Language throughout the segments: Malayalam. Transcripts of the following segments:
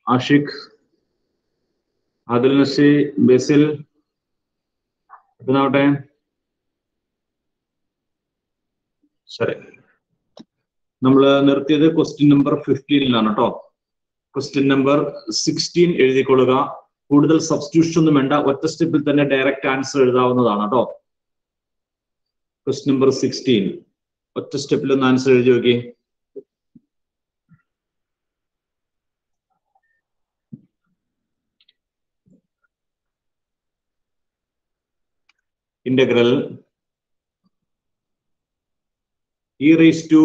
ആഷിഖ്, ആദിൽ നസി, ബേസിൽ എത്തുന്നാവട്ടെ. ശരി, നമ്മൾ നിർത്തിയത് ക്വസ്റ്റ്യൻ നമ്പർ 15 കേട്ടോ. ക്വസ്റ്റ്യൻ നമ്പർ 16 എഴുതിക്കൊള്ളുക. കൂടുതൽ സബ്സ്റ്റിറ്റ്യൂഷൻ ഒന്നും വേണ്ട, ഒറ്റ സ്റ്റെപ്പിൽ തന്നെ ഡയറക്റ്റ് ആൻസർ എഴുതാവുന്നതാണ് കേട്ടോ. ക്വസ്റ്റ്യൻ നമ്പർ 16 ഒറ്റ സ്റ്റെപ്പിൽ ഒന്ന് ആൻസർ എഴുതി നോക്കി. Integral e raised to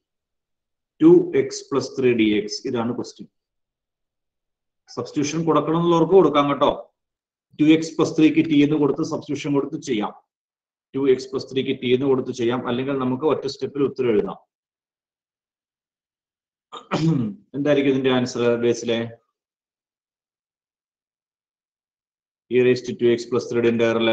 2x plus 3 dx. ഇതാണ് ക്വസ്റ്റ്യൻ. സബ്സ്റ്റിറ്റ്യൂഷൻ കൊടുക്കണം എന്നുള്ളവർക്ക് കൊടുക്കാം കേട്ടോ. 2x plus 3ക്ക് t എന്ന് കൊടുത്ത് സബ്സ്റ്റിറ്റ്യൂഷൻ കൊടുത്ത് ചെയ്യാം. 2x plus 3ക്ക് t എന്ന് കൊടുത്ത് ചെയ്യാം. അല്ലെങ്കിൽ നമുക്ക് ഒറ്റ സ്റ്റെപ്പിൽ ഉത്തരം എഴുതാം. എന്തായിരിക്കും ഇതിന്റെ ആൻസർ ബേസിലെ? e raised to 2x plus 3 integral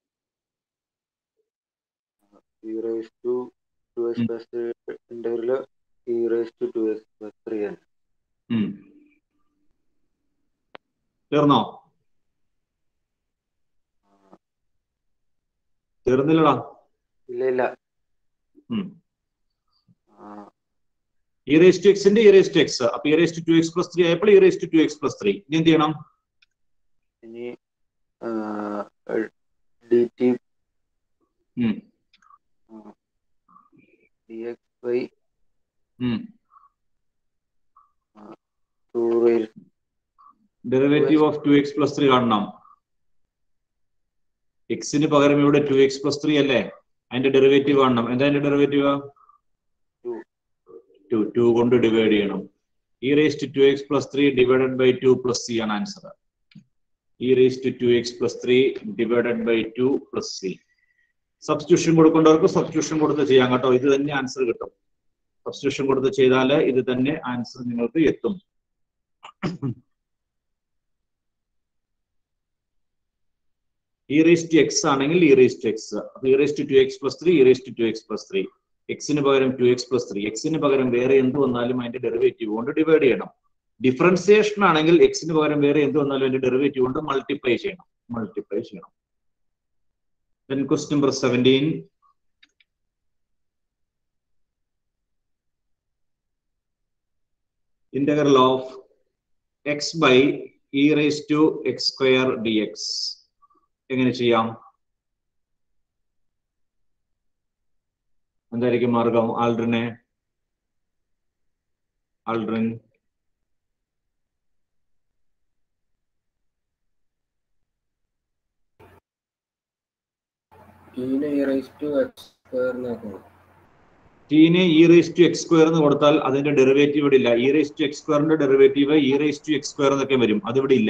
e raised to 2x plus 3 integral e raised to 2x plus 3 ആണ്. തീർന്നോ? തീർന്നില്ലടാ. ഇല്ല. e raised to x ന്റെ e raised to x. അപ്പൊ e raised to 2x plus 3 ആയപ്പോൾ e raised to 2x plus 3. ഇനി എന്ത് ചെയ്യണം? ഇനി dt dx by 2 raised derivative of 2x plus 3 കാണണം. എക്സിന് പകരം ഇവിടെ 2x plus 3 അല്ലേ? അതിന്റെ ഡെറിവേറ്റീവ് കാണണം. എന്താ അതിന്റെ ഡെറിവേറ്റീവ്? 2 കൊണ്ട് ഡിവൈഡ് ചെയ്യണം. e raised to 2x plus 3 divided by 2 plus c ആണ് answer. e raised to 2x plus 3 divided by 2 plus c. Substitution കൊടുക്കേണ്ടവർക്ക് സബ്സ്റ്റിറ്റ്യൂഷൻ കൊടുത്ത് ചെയ്യാം കേട്ടോ. ഇത് തന്നെ ആൻസർ കിട്ടും. സബ്സ്റ്റിറ്റ്യൂഷൻ കൊടുത്ത് ചെയ്താൽ ഇത് തന്നെ ആൻസർ നിങ്ങൾക്ക് എത്തും. e raised to x ആണെങ്കിൽ e raised to x. അപ്പൊ e raised to 2x plus 3 e raised to 2x plus 3. എക്സിന് പകരം 2x plus 3. എക്സിന് പകരം വേറെ എന്ത് വന്നാലും അതിന്റെ ഡെറിവേറ്റീവ് കൊണ്ട് ഡിവൈഡ് ചെയ്യണം. ഡിഫറൻസിയേഷൻ ആണെങ്കിൽ എക്സിന് പകരം വേറെ എന്ത് വന്നാലും അതിന്റെ ഡെറിവേറ്റീവ് കൊണ്ട് മൾട്ടിപ്ലൈ ചെയ്യണം. Then question number 17. Integral of x by e raised to x square dx. എങ്ങനെ ചെയ്യാം? എന്തായിരിക്കും മാർഗം? ആൽഡ്രിൻ ടീനെ e raised to x square എന്നാക്കണം. ടീനെ e raised to x square എന്ന് കൊടുത്താൽ അതിന്റെ ഡെറിവേറ്റീവ് ഇവിടെ ഇല്ല. e raised to x squareന്റെ derivative e raised to x square എന്നൊക്കെ വരും. അതിവിടെ ഇല്ല.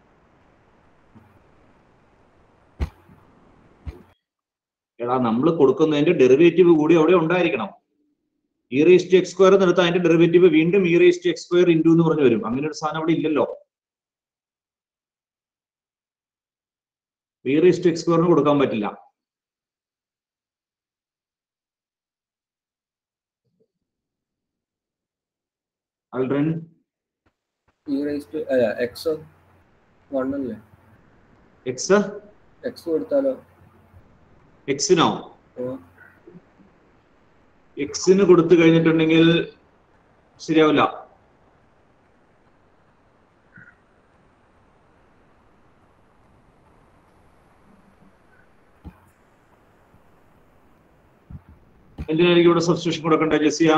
എടാ, നമ്മൾ കൊടുക്കുന്നതിന്റെ ഡെറിവേറ്റീവ് കൂടി അവിടെ ഉണ്ടായിരിക്കണം. e raised to x square എന്ന് എടുത്താൽ അതിന്റെ ഡെറിവേറ്റീവ് വീണ്ടും e raised to x square into എന്ന് പറഞ്ഞു വരും. അങ്ങനെ ഒരു സാധനം അവിടെ ഇല്ലല്ലോ. e raised to x square കൊടുക്കാൻ പറ്റില്ല. Aldrin e raised to x 1 അല്ലേ? x കൊടുത്താലോ? എക്സിനോ? എക്സിന് കൊടുത്തു കഴിഞ്ഞിട്ടുണ്ടെങ്കിൽ ശരിയാവില്ല. എന്തിനായിരിക്കും ഇവിടെ സബ്സ്റ്റിറ്റ്യൂഷൻ കൊടുക്കണ്ടേ ജെസിയ?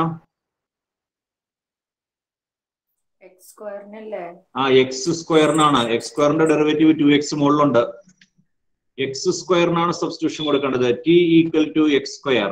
എക്സ് സ്ക്വയറിനാണ്. എക്സ് സ്ക്വയറിന്റെ ഡെറിവേറ്റീവ് 2x മുകളിലുണ്ട്. എക്സ് സ്ക്വയറിനാണ് സബ്സ്റ്റിറ്റ്യൂഷൻ കൊടുക്കേണ്ടത്. T equal to x square.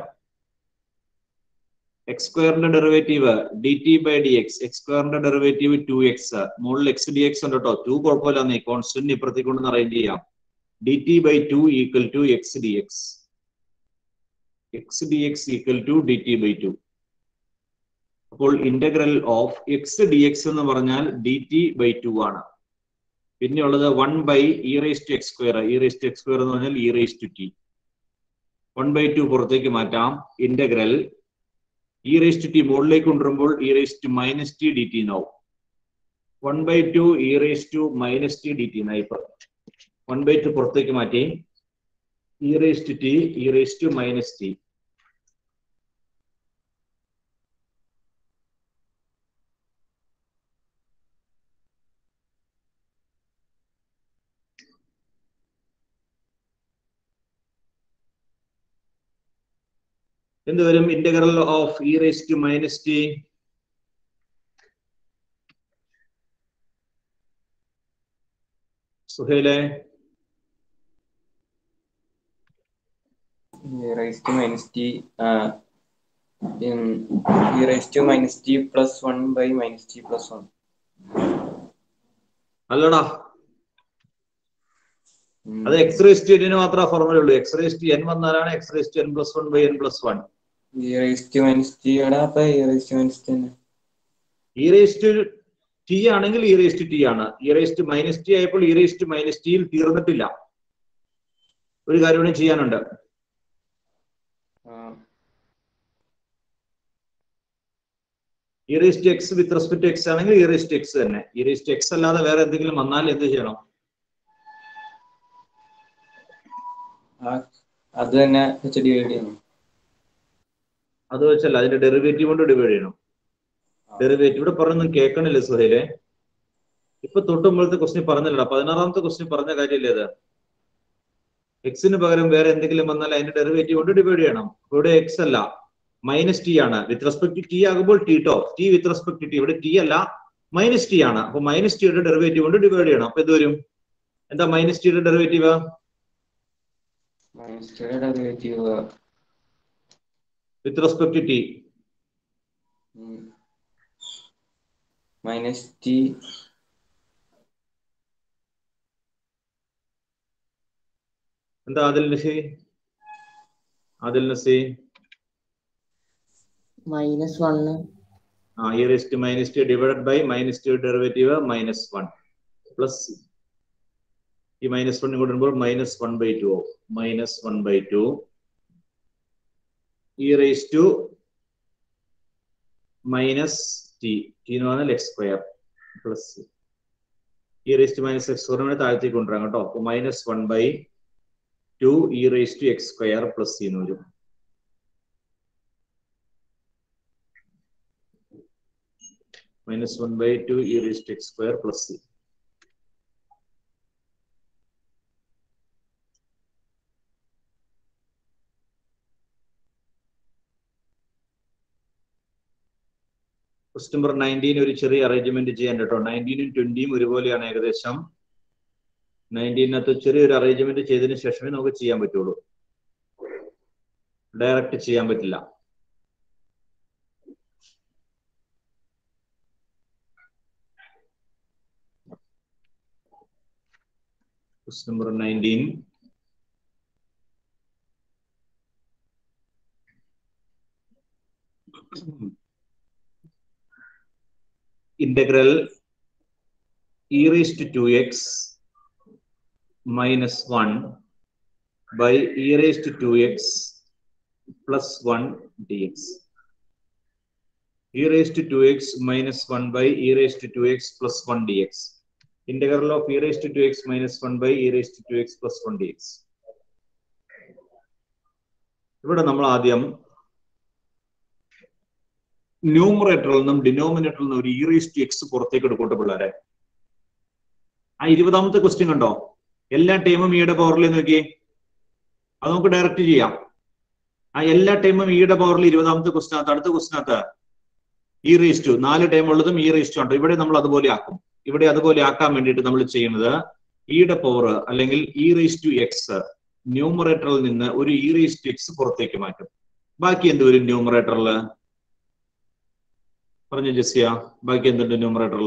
X സ്ക്വയറിന്റെ derivative d t by d x. X സ്ക്വയറിന്റെ ഡെറിവേറ്റീവ് 2x. മുകളിൽ എക്സ് ഡി എക്സ് ഉണ്ട് കേട്ടോ. 2 കുഴപ്പമില്ല, നീ കോൺസ്റ്റന്റ് ഇപ്പുറത്തേക്ക് കൊണ്ടൊന്ന് അറേഞ്ച് ചെയ്യാം. D t by 2 equal to x d x. X d x equal to d t by 2. അപ്പോൾ integral of x d x എന്ന് പറഞ്ഞാൽ ഡി ടി ബൈ 2 ആണ്. പിന്നെ ഉള്ളത് 1 by e raise to x square. E raise to x square എന്ന് പറഞ്ഞാൽ ഇ റേസ് ടു ടി. 1/2 പുറത്തേക്ക് മാറ്റാം. Integral e raise to t മുകളിലേക്ക് കൊണ്ടുവരുമ്പോൾ e raise to minus t d t എന്നാവും. 1/2 e raised to minus t dt എന്നായി. 1/2 പുറത്തേക്ക് മാറ്റി. e raised to t, e raised to minus t. എന്ത് വരും? ഇന്റഗ്രൽ ഓഫ് e raised to minus t സുഹൈലെ e raised to minus t e raised to minus t plus 1 by minus t plus 1. അല്ലടാ, അത് x raised to n മാത്രമേ ഫോർമുല ഉള്ളൂ. x raised to n വന്നാലാണ് x raised to n plus 1 by n plus 1. e raised to minus t ആണ്. അപ്പൊ e raised to minus t ആണ്. e raised to t ആണെങ്കിൽ e raised to t ആണ്. e raised to minus t ആയപ്പോൾ e raised to minus t യിൽ തീർന്നിട്ടില്ല. ഒരു കാര്യം കൂടി ചെയ്യാനുണ്ട്. e raised to x with respect to x ആണെങ്കിൽ e raised to x തന്നെ. e raised to x അല്ലാതെ വേറെ എന്തെങ്കിലും വന്നാൽ എന്ത് ചെയ്യണം? അത് തന്നെ വെച്ച് ഡിവൈഡ് ചെയ്യണം. അത് വെച്ചല്ല, അതിന്റെ ഡെറിവേറ്റീവ് കൊണ്ട് ഡിവൈഡ് ചെയ്യണം. ഡെറിവേറ്റീവ് ഇവിടെ പറഞ്ഞൊന്നും കേൾക്കണില്ല സുഹൈലെ. ഇപ്പൊ തൊട്ട് മുമ്പത്തെ ക്വസ്റ്റ്യൻ പറഞ്ഞല്ലോ, 16ാമത്തെ ക്വസ്റ്റ്യൻ പറഞ്ഞ കാര്യമില്ലേ അത്? എക്സിന് പകരം വേറെ എന്തെങ്കിലും വന്നാൽ അതിന്റെ ഡെറിവേറ്റീവ് കൊണ്ട് ഡിവൈഡ് ചെയ്യണം. ഇവിടെ എക്സ് അല്ല, മൈനസ് ടി ആണ്. വിത്ത് റെസ്പെക്ട് ടു ടി ആകുമ്പോൾ t to, t with respect to t. ഇവിടെ ടി അല്ല, മൈനസ് ടി ആണ്. അപ്പൊ മൈനസ് ടിയുടെ ഡെറിവേറ്റീവ് കൊണ്ട് ഡിവൈഡ് ചെയ്യണം. അപ്പൊ എന്ത് വരും? എന്താ മൈനസ് ടിയുടെ ഡെറിവേറ്റീവ്? മൈനസ് ടിയുടെ derivative with respect to t minus t എന്താ? Adil നസി minus 1 e raised to minus t divided by minus t derivative minus 1 plus ഈ minus 1 ഇങ്ങോട്ട് വരുമ്പോൾ minus 1/2 minus 1/2 e raised to minus t എന്ന് പറഞ്ഞാൽ x square plus e raised to minus x square താഴത്തേക്ക് കൊണ്ടുവരാം കേട്ടോ. അപ്പൊ minus 1/2 e raised to x square plus c എന്ന് വരും. minus 1/2 e raised to x square plus c. Question number 19 ഒരു ചെറിയ അറേഞ്ച്മെന്റ് ചെയ്യാൻ കേട്ടോ. 19ഉം 20ഉം ഒരുപോലെയാണ് ഏകദേശം. 19നകത്ത് ചെറിയൊരു അറേഞ്ച്മെന്റ് ചെയ്തതിനു ശേഷമേ നമുക്ക് ചെയ്യാൻ പറ്റുള്ളൂ, ഡയറക്റ്റ് ചെയ്യാൻ പറ്റില്ല. Question number 19 integral e raised to 2x minus 1 by e raised to 2x plus 1 dx. e raised to 2x minus 1 by e raised to 2x plus 1 dx. Integral of e raised to 2x minus 1 by e raised to 2x plus 1 dx. ഇവിടെ നമ്മൾ ആദ്യം ന്യൂമറേറ്ററിൽ നിന്നും ഡിനോമിനേറ്ററിൽ നിന്നും ഒരു e raised to x പുറത്തേക്ക് എടുക്കട്ടെ പിള്ളേരെ. ആ 20ാമത്തെ ക്വസ്റ്റ്യൻ കണ്ടോ? എല്ലാ ടൈമും ഇയുടെ പവറിൽ നോക്കിയേ. അത് നമുക്ക് ഡയറക്റ്റ് ചെയ്യാം. ആ എല്ലാ ടൈമും ഇയുടെ പവറിൽ 20ാമത്തെ ക്വസ്റ്റ്യനകത്ത്, അടുത്ത ക്വസ്റ്റ്യനകത്ത് e raised to 4 ടൈം ഉള്ളതും e raised to ഉണ്ട്. ഇവിടെ നമ്മൾ അതുപോലെ ആക്കും. ഇവിടെ അതുപോലെ ആക്കാൻ വേണ്ടിയിട്ട് നമ്മൾ ചെയ്യുന്നത് ഇയുടെ പവർ അല്ലെങ്കിൽ e raised to x ന്യൂമറേറ്ററിൽ നിന്ന് ഒരു e raised to x പുറത്തേക്ക് മാറ്റും. ബാക്കി എന്ത് വരും ന്യൂമറേറ്ററിൽ? പറഞ്ഞു ജെസിയ, ബാക്കി എന്തുണ്ട് ന്യൂമറേറ്ററിൽ?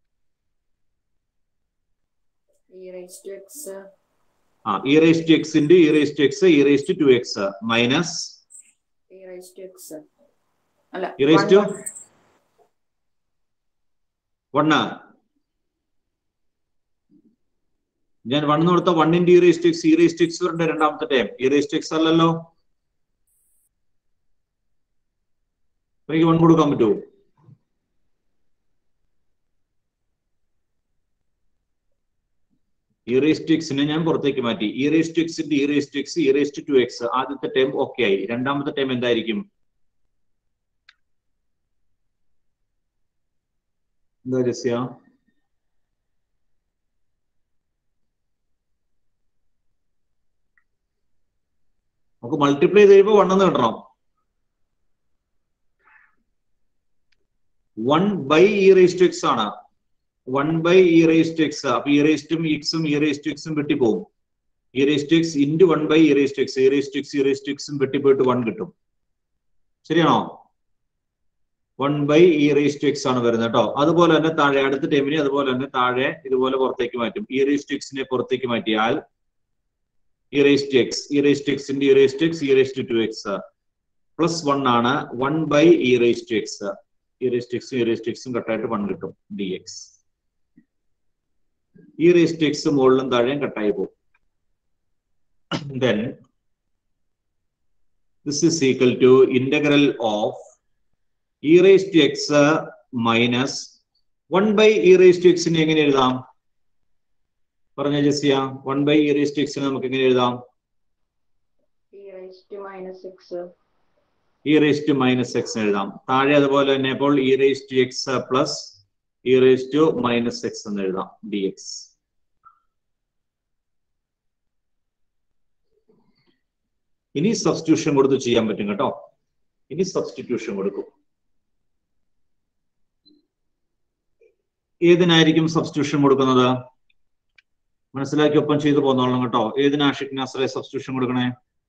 e raised to x e raised to x into e raised to x e raised to 2x minus e raised to x അല്ല e raised to 1. ഞാൻ 1 കൊടുത്ത 1 into e raised to x, e raised to x വരണ്ട രണ്ടാമത്തെ time. e raised to x അല്ലല്ലോ, എനിക്ക് 1 കൊടുക്കാൻ പറ്റുമോ? ഇ റേസ് ടു എക്സിനെ ഞാൻ പുറത്തേക്ക് മാറ്റി. E raise to x e raise to x e raise to 2x. ആദ്യത്തെ ടൈം ഓക്കെ ആയി. രണ്ടാമത്തെ ടൈം എന്തായിരിക്കും? എന്താ ജസ്യ? നമുക്ക് മൾട്ടിപ്ലൈ ചെയ്ത് കഴിയുമ്പോൾ 1 എന്ന് കിട്ടണം. 1 by e raise to x ആണ്. 1 by e raise to x. അപ്പൊ ഇ റേസ് ടു എക്സും ഇ റേസ് ടു എക്സും വെട്ടിപ്പോകും. E raise to x into 1 by e raise to x. E raise to x e raise to എക്സും വെട്ടിപ്പോയിട്ട് 1 കിട്ടും. ശരിയാണോ? 1 by e raise to x ആണ് വരുന്നത് കേട്ടോ. അതുപോലെ തന്നെ താഴെ അടുത്ത ടൈമിന് അതുപോലെ തന്നെ താഴെ ഇതുപോലെ പുറത്തേക്ക് മാറ്റും. ഇ റേസ് ടു എക്സിനെ പുറത്തേക്ക് മാറ്റിയാൽ e raise to x e raise to x into e raise to x e raise to 2x plus 1 ആണ്. 1 by e raise to x. E raise to എക്സും ഇ റേസ് ടു എക്സും കട്ടായിട്ട് 1 കിട്ടും. D x. E raise to x മുകളിലും താഴെയും കട്ടായി പോകും. Then this is equal to integral of e raised to x minus 1 by e raised to x നെ എങ്ങനെ എഴുതാം? പറഞ്ഞ ജസിയ. 1 by e raised to x നെ നമുക്ക് എങ്ങനെ എഴുതാം? e raised to minus x. e raised to minus x എഴുതാം. താഴെ അതുപോലെ തന്നെ അപ്പോൾ e raised to x plus e raised to minus x എന്ന് എഴുതാം. dx. ഇനി സബ്സ്റ്റിറ്റ്യൂഷൻ കൊടുത്ത് ചെയ്യാൻ പറ്റും കേട്ടോ. ഇനി സബ്സ്റ്റിറ്റ്യൂഷൻ കൊടുക്കും. ഏതിനായിരിക്കും സബ്സ്റ്റിറ്റ്യൂഷൻ കൊടുക്കുന്നത്? മനസ്സിലാക്കി ഒപ്പം ചെയ്തു പോന്നോളണം കേട്ടോ. ഏതിനാ ആഷിഖ് നാസറെ സബ്സ്റ്റിറ്റ്യൂഷൻ കൊടുക്കണേ?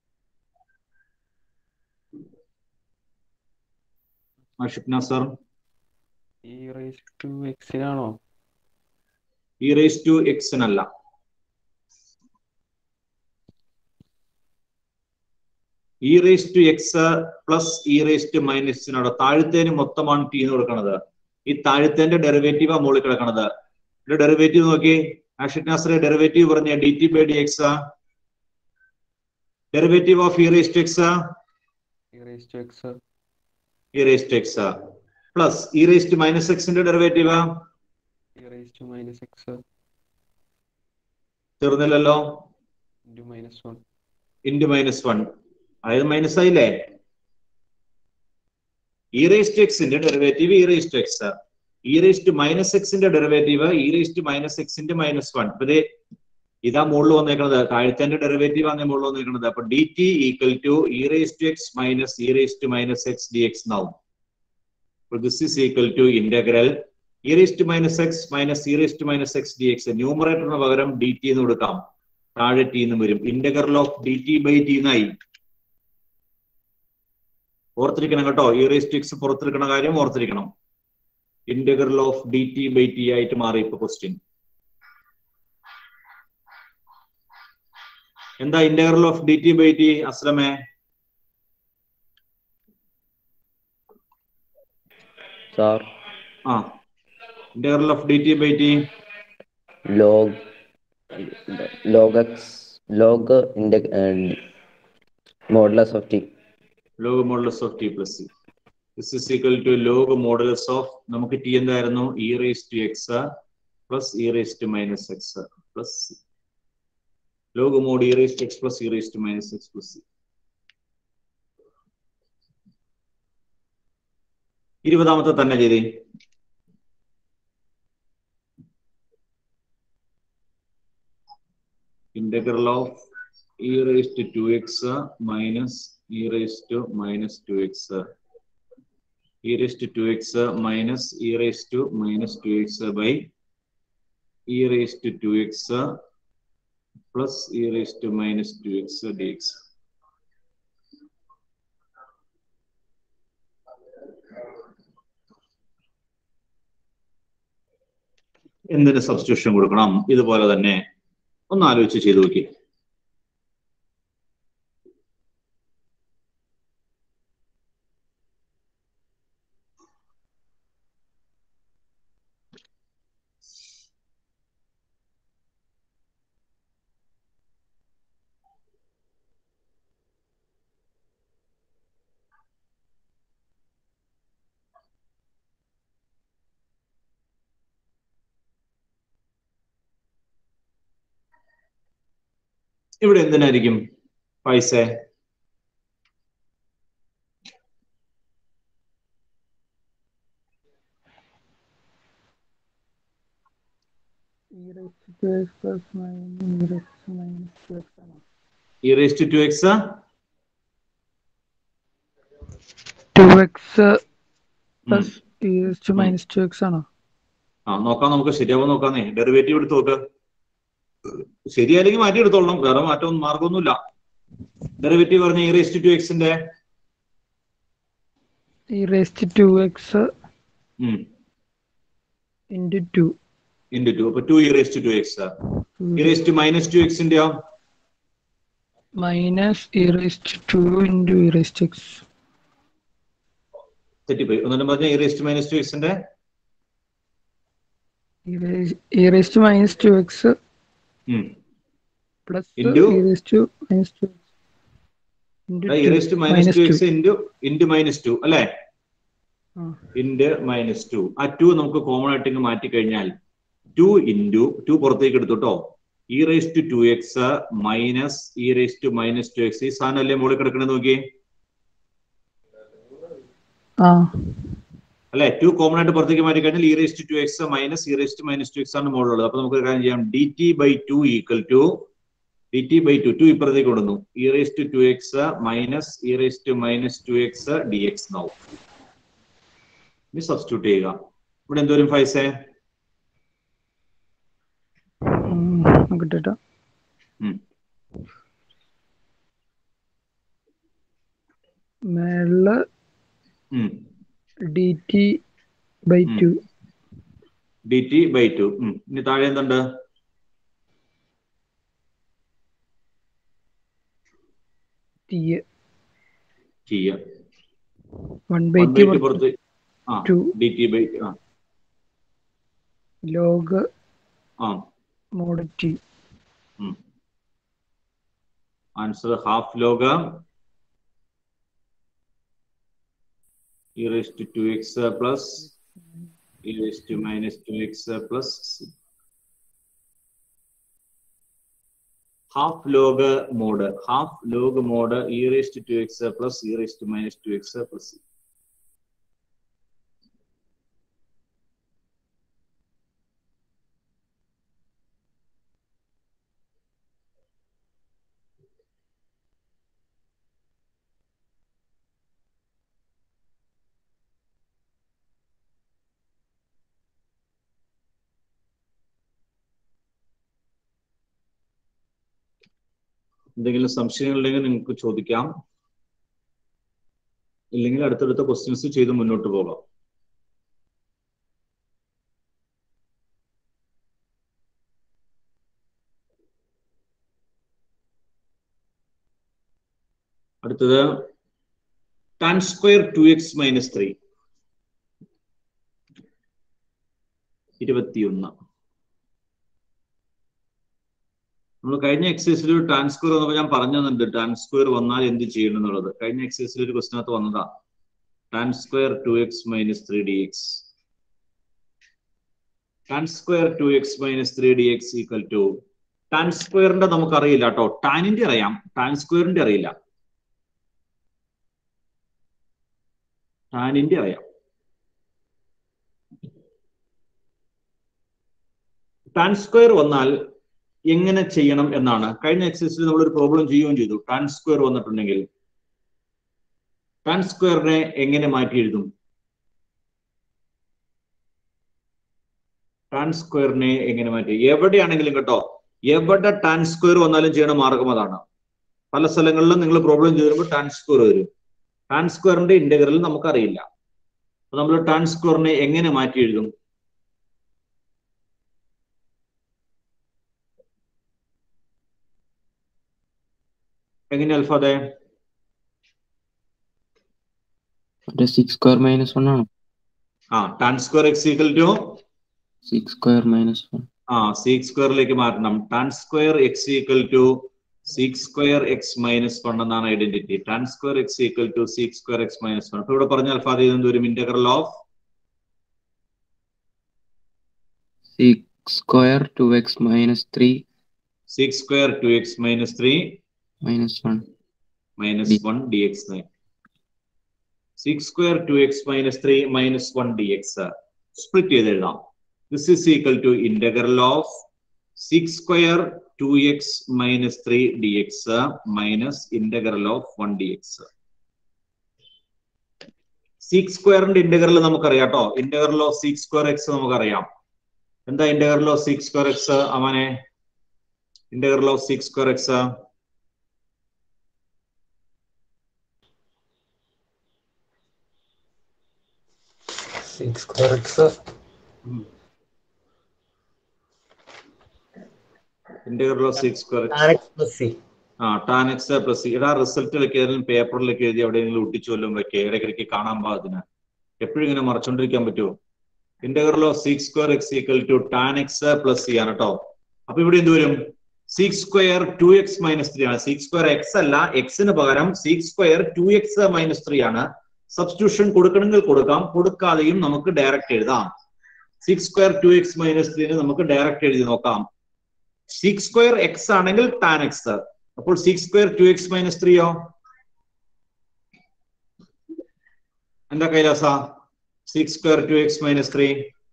Ashiq Nasar. E raise to എക്സിനാണോ? ഇ റേസ് ടു എക്സിനല്ല. E raise to x plus e raise to മൈനസിനോട് താഴത്തേന് മൊത്തമാണ് ടി എന്ന് കൊടുക്കുന്നത്. ഈ താഴത്തേന്റെ ഡെറിവേറ്റീവ് ആ മുകളിൽ കിടക്കണത്. ഡെറിവേറ്റീവ് നോക്കി ആഷിഖ് നാസറെ. ഡെറിവേറ്റീവ് പറഞ്ഞ d t by d x. Derivative of e raise to x e raise to x e raise to x plus e raise to minus എക്സിന്റെ derivative e raise to minus x തീർന്നില്ലല്ലോ. ഇൻറ്റു മൈനസ് 1 ഇൻറ്റു മൈനസ് 1 അതായത് മൈനസ് ആയില്ലേ. ഇ റേസ് ടു എക്സിന്റെ derivative e raise to x. E raise to minus എക്സിന്റെ derivative e raise to minus എക്സിന്റെ മൈനസ് 1. അപ്പൊ ഇതാ മുകളിൽ വന്നേക്കുന്നത്. താഴത്തെ ഡെറിവേറ്റീവ് ആണ് മുകളിൽ വന്നേക്കുന്നത്. അപ്പൊ d t equal to e raise to x minus e raise to minus x d x എന്നാവും. This is equal to integral e raise to minus x minus e raise to minus x d x. ന്യൂമറേറ്ററിന് പകരം ഡി ടി എന്ന് കൊടുക്കാം. താഴെ ടി എന്ന് വരും. Integral of d t by t എന്നായി. ഓർത്തിരിക്കണം കേട്ടോ. ഇ റേസ് ടു എക്സ് പുറത്തിരിക്കണ കാര്യം ഓർത്തിരിക്കണം. Integral of d t by T ആയിട്ട് മാറി ഇപ്പൊ ക്വസ്റ്റ്യൻ. എന്താ integral of d t by t അസ്ലമേ? സാർ ആ integral of d t by t log x log modulus of t. Log modulus of t plus c. This is equal to log modulus of നമുക്ക് ടി എന്തായിരുന്നു? E raise to x plus e raise to minus x plus c. Log mod e raise to x plus e raise to minus x plus c. 20ാമത്തെ തന്നെ ചെയ്തേ. Integral of e raise to 2x minus e raise to minus 2x e raised to 2x minus e raised to minus 2x by e raised to 2x plus e raised to minus 2x dx. എന്തിന് സബ്സ്റ്റിറ്റ്യൂഷൻ കൊടുക്കണം? ഇതുപോലെ തന്നെ ഒന്ന് ആലോചിച്ച് ചെയ്തു നോക്കി. ഇവിടെ എന്തിനായിരിക്കും പൈസ? e raised to 2x 2x plus e raised to minus 2x ആണോ? നോക്കാം, നമുക്ക് ശരിയാവോ നോക്കാന്നേ. ഡെറിവേറ്റീവ് എടുത്ത് നോക്ക്. ശരിയായില്ലെങ്കിൽ മാറ്റി എടുത്തോളണം, വേറെ മാറ്റമൊന്നും മാർഗമൊന്നുമില്ല. ഡെറിവേറ്റീവ് പറഞ്ഞ e raised to 2x ന്റെ e raised to 2x into 2 into 2. അപ്പൊ 2 e raised to 2x. e raised to minus 2x ന്റെ minus e raised to 2 into e raised to x. തെറ്റിപ്പോയി. ഒന്നും പറഞ്ഞ e raised to minus 2x ന്റെ e raised to minus 2x plus into e raised to minus 2x e raised to minus 2x into minus 2 അല്ലേ? into minus 2. ആ 2 നമുക്ക് കോമൺ ആയിട്ട് മാറ്റി കഴിഞ്ഞാൽ 2 into 2 പുറത്തേക്ക് എടുത്തോട്ടോ. e raised to 2x minus e raised to minus 2x. ഈ സാധനം അല്ലേ മുകളിൽ കിടക്കണത് നോക്കി അല്ലെ? 2 കോമൺ ആയിട്ട് പുറത്തേക്ക് മാറ്റി കഴിഞ്ഞാൽ e raised to 2x minus e raised to minus 2x ആണ് മുകളിലുള്ളത്. അപ്പൊ നമുക്ക് കാര്യം ചെയ്യാം, dt by 2 equal to dt by 2 ഇപ്പുറത്തേക്ക് കൊണ്ടുവന്നു e raised to 2x minus e raised to minus 2x dx now. ഇനി സബ്സ്റ്റിറ്റ്യൂട്ട് ചെയ്യുക. ഇവിടെ എന്തോരും പൈസ? മേളില് dt by 2 dt by 2. ഇനി താഴെ എന്തുണ്ട്? t 1 by 2 പുറത്ത് dt by log mod t. Answer half log e raised to 2x plus e raised to minus 2x plus c. half log mod e raised to 2x plus e raised to minus 2x plus c. എന്തെങ്കിലും സംശയങ്ങളുണ്ടെങ്കിൽ നിങ്ങൾക്ക് ചോദിക്കാം, ഇല്ലെങ്കിൽ അടുത്തടുത്ത ക്വസ്റ്റ്യൻസ് ചെയ്ത് മുന്നോട്ട് പോകാം. അടുത്തത് tan square 2x minus 3 21. നമ്മൾ കഴിഞ്ഞ എക്സസൈസിൽ ഒരു ടാൻ സ്ക്വയർ വന്നപ്പോൾ ഞാൻ പറഞ്ഞു തന്നിട്ടുണ്ട് ടാൻ സ്ക്വയർ വന്നാൽ എന്ത് ചെയ്യണം എന്നുള്ളത്. കഴിഞ്ഞ എക്സസൈസിൽ ഒരു ക്വസ്റ്റിനകത്ത് വന്നതാ. Tan square 2x minus 3 dx. Tan square 2x minus 3 dx equal to tan സ്ക്വയറിന്റെ നമുക്ക് അറിയില്ല കേട്ടോ. ടാനിന്റെ അറിയാം, ടാൻ സ്ക്വയറിന്റെ അറിയില്ല. ടാനിന്റെ അറിയാം. ടാൻ സ്ക്വയർ വന്നാൽ എങ്ങനെ ചെയ്യണം എന്നാണ് കഴിഞ്ഞ എക്സസൈസിൽ നമ്മളൊരു പ്രോബ്ലം ചെയ്യുകയും ചെയ്തു. ടാൻ സ്ക്വയർ വന്നിട്ടുണ്ടെങ്കിൽ ടാൻ സ്ക്വയറിനെ എങ്ങനെ മാറ്റി എഴുതും? ടാൻ സ്ക്വയറിനെ എങ്ങനെ മാറ്റി? എവിടെയാണെങ്കിലും കേട്ടോ, എവിടെ ടാൻ സ്ക്വയർ വന്നാലും ചെയ്യണ മാർഗം അതാണ്. പല സ്ഥലങ്ങളിലും നിങ്ങൾ പ്രോബ്ലം ചെയ്ത് വരുമ്പോൾ ടാൻ സ്ക്വയർ വരും. ടാൻ സ്ക്വയറിന്റെ ഇന്റഗ്രൽ നമുക്കറിയില്ല. അപ്പൊ നമ്മൾ ടാൻ സ്ക്വയറിനെ എങ്ങനെ മാറ്റി എഴുതും? എങ്ങനെ അൽഫാദെ? sec square minus 1 ആണോ? Tan square x equal to sec square minus 1. sec സ്ക്വയറിലേക്ക് മാറ്റണം. Tan square x equal to sec square x minus 1 എന്നാണ് identity. Tan square x equal to sec square x minus 1. അപ്പൊ ഇവിടെ പറഞ്ഞ അൽഫാദെ ഇതെന്ത് വരും? Integral of sec square 2x minus 3 6 square 2x minus 3 -1 minus 1 dx. 6 square 2x minus 3 minus 1 dx. Split ചെയ്ത് എഴുതാം. This is equal to integral of 6 square 2x minus 3 dx minus integral of 1 dx. 6 സ്ക്വയറിന്റെ ഇന്റഗ്രൽ നമുക്കറിയാം കേട്ടോ. ഇന്റഗ്രൽ ഓഫ് 6 സ്ക്വയർ എക്സ് നമുക്കറിയാം. എന്താ ഇന്റഗ്രൽ ഓഫ് 6 സ്ക്വയർ എക്സ്? അവനെ integral of 6 square x integral of 6 square x tan x plus c. ഇടാ റിസൾട്ടിലൊക്കെ ഏതെങ്കിലും പേപ്പറിലൊക്കെ എഴുതി എവിടെയെങ്കിലും ഒട്ടിച്ചു വല്ലതും വെക്കുക. ഇടയ്ക്കിടയ്ക്ക് കാണാൻ പാകത്തിന്. എപ്പോഴും ഇങ്ങനെ മറച്ചോണ്ടിരിക്കാൻ പറ്റുമോ? Integral of 6 square x equal to tan x plus c ആണ് കേട്ടോ. അപ്പൊ ഇവിടെ എന്ത് വരും? 6 സ്ക്വയർ 2x മൈനസ് 3 ആണ്. 6 സ്ക്വയർ എക്സ് അല്ല, എക്സിന് പകരം 6 സ്ക്വയർ 2x മൈനസ് 3 ആണ്. സബ്സ്റ്റിറ്റ്യൂഷൻ കൊടുക്കണമെങ്കിൽ കൊടുക്കാം, കൊടുക്കാതെയും നമുക്ക് ഡയറക്റ്റ് എഴുതാം. 6 സ്ക്വയർ 2x മൈനസ് 3 നമുക്ക് ഡയറക്റ്റ് എഴുതി നോക്കാം. 6 സ്ക്വയർ എക്സ് ആണെങ്കിൽ ടാൻ എക്സ്. അപ്പോൾ 6 സ്ക്വയർ 2x മൈനസ് 3യോ എന്താ കൈലാസ? 6 square 2x minus 3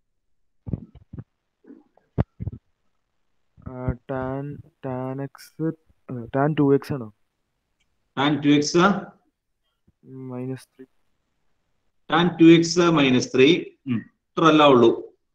tan x tan 2x ആണോ? tan 2x minus 3 tan 2x minus 3 ഇത്ര അല്ല ഉള്ളൂ.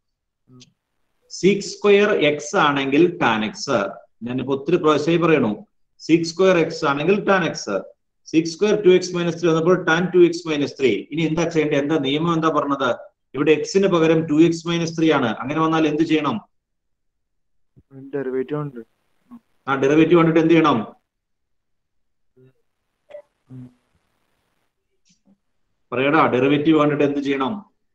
6 സ്ക്വയർ എക്സ് ആണെങ്കിൽ ടാൻ എക്സ്. ഞാനിപ്പോ ഒത്തിരി പ്രാവശ്യമായി പറയണു. 6 സ്ക്വയർ എക്സ് ആണെങ്കിൽ tan x. 6 square 2x minus 3 വന്നപ്പോൾ tan 2x മൈനസ് 3. ഇനി എന്താ ചെയ്യേണ്ടത്? എന്താ നിയമം എന്താ പറഞ്ഞത്? ഇവിടെ എക്സിന് പകരം 2x മൈനസ് 3 ആണ്. അങ്ങനെ വന്നാൽ എന്ത് ചെയ്യണം? ഡെറിവേറ്റീവ് ഉണ്ട്. ആ ഡെറിവേറ്റീവ് കണ്ടിട്ട് എന്ത് ചെയ്യണം? പറയടാ, ഡെറിവേറ്റീവ് കണ്ടിട്ട് എന്ത് ചെയ്യണം?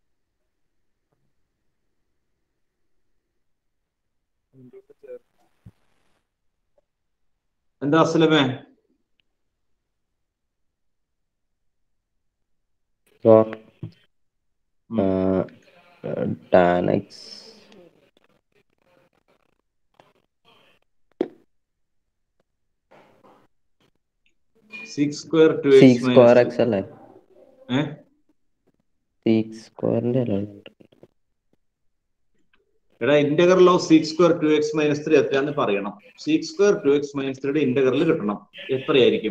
എന്താ അസ്ലമേ? tan x 6 square 2x 6 square minus x അല്ലേ? 6 സ്ക്വയറിന്റെ അല്ലേ? എടാ integral of 6 square 2x minus 3 എത്രയാന്ന് പറയണം. 6 സ്ക്വയർ 2x മൈനസ് 3യുടെ ഇന്റഗ്രൽ കിട്ടണം. എത്രയായിരിക്കും?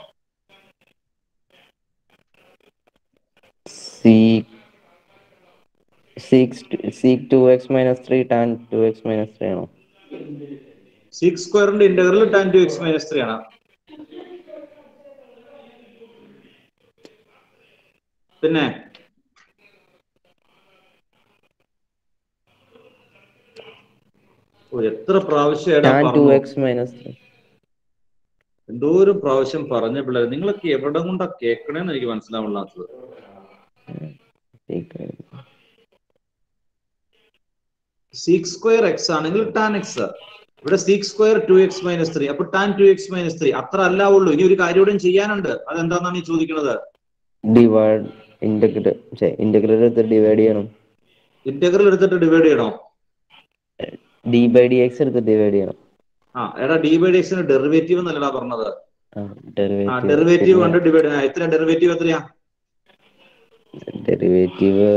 sec 2x minus 3 tan 2x minus 3 ആണോ? 6 സ്ക്വയറിന്റെ ഇന്റഗ്രൽ tan 2x മൈനസ് 3 ആണ്. പിന്നെ എത്ര പ്രാവശ്യം എന്തോരം പ്രാവശ്യം പറഞ്ഞ പിള്ളേർ നിങ്ങളൊക്കെ എവിടെ കൊണ്ടാ കേൾക്കണേന്ന് എനിക്ക് മനസ്സിലാവുള്ളാത്തത്. 6 സ്ക്വയർ എക്സ് ആണെങ്കിൽ ടാൻ എക്സ്. ഇവിടെ 6 സ്ക്വയർ 2x മൈനസ് 3. അപ്പൊ ടാൻ 2x മൈനസ് 3 അത്ര അല്ല ഉള്ളൂ. ഇനി ഒരു കാര്യം കൂടെ ചെയ്യാനുണ്ട്. അതെന്താന്നാണ് ഈ ചോദിക്കുന്നത്? ഇന്റഗ്രൽ എടുത്തിട്ട് ഡിവൈഡ് ചെയ്യണം. ഇന്റഗ്രൽ എടുത്തിട്ട് ഡിവൈഡ് ചെയ്യണോ? d by dx എടുത്തിട്ട് ഡിവൈഡ് ചെയ്യണം. എടാ d by dx ന് ഡെറിവേറ്റീവ് എന്നല്ലടാ പറഞ്ഞത്. ഡെറിവേറ്റീവ് കൊണ്ട് ഡിവൈഡ്. എത്ര ഡെറിവേറ്റീവ് എത്രയാ? ഡെറിവേറ്റീവ്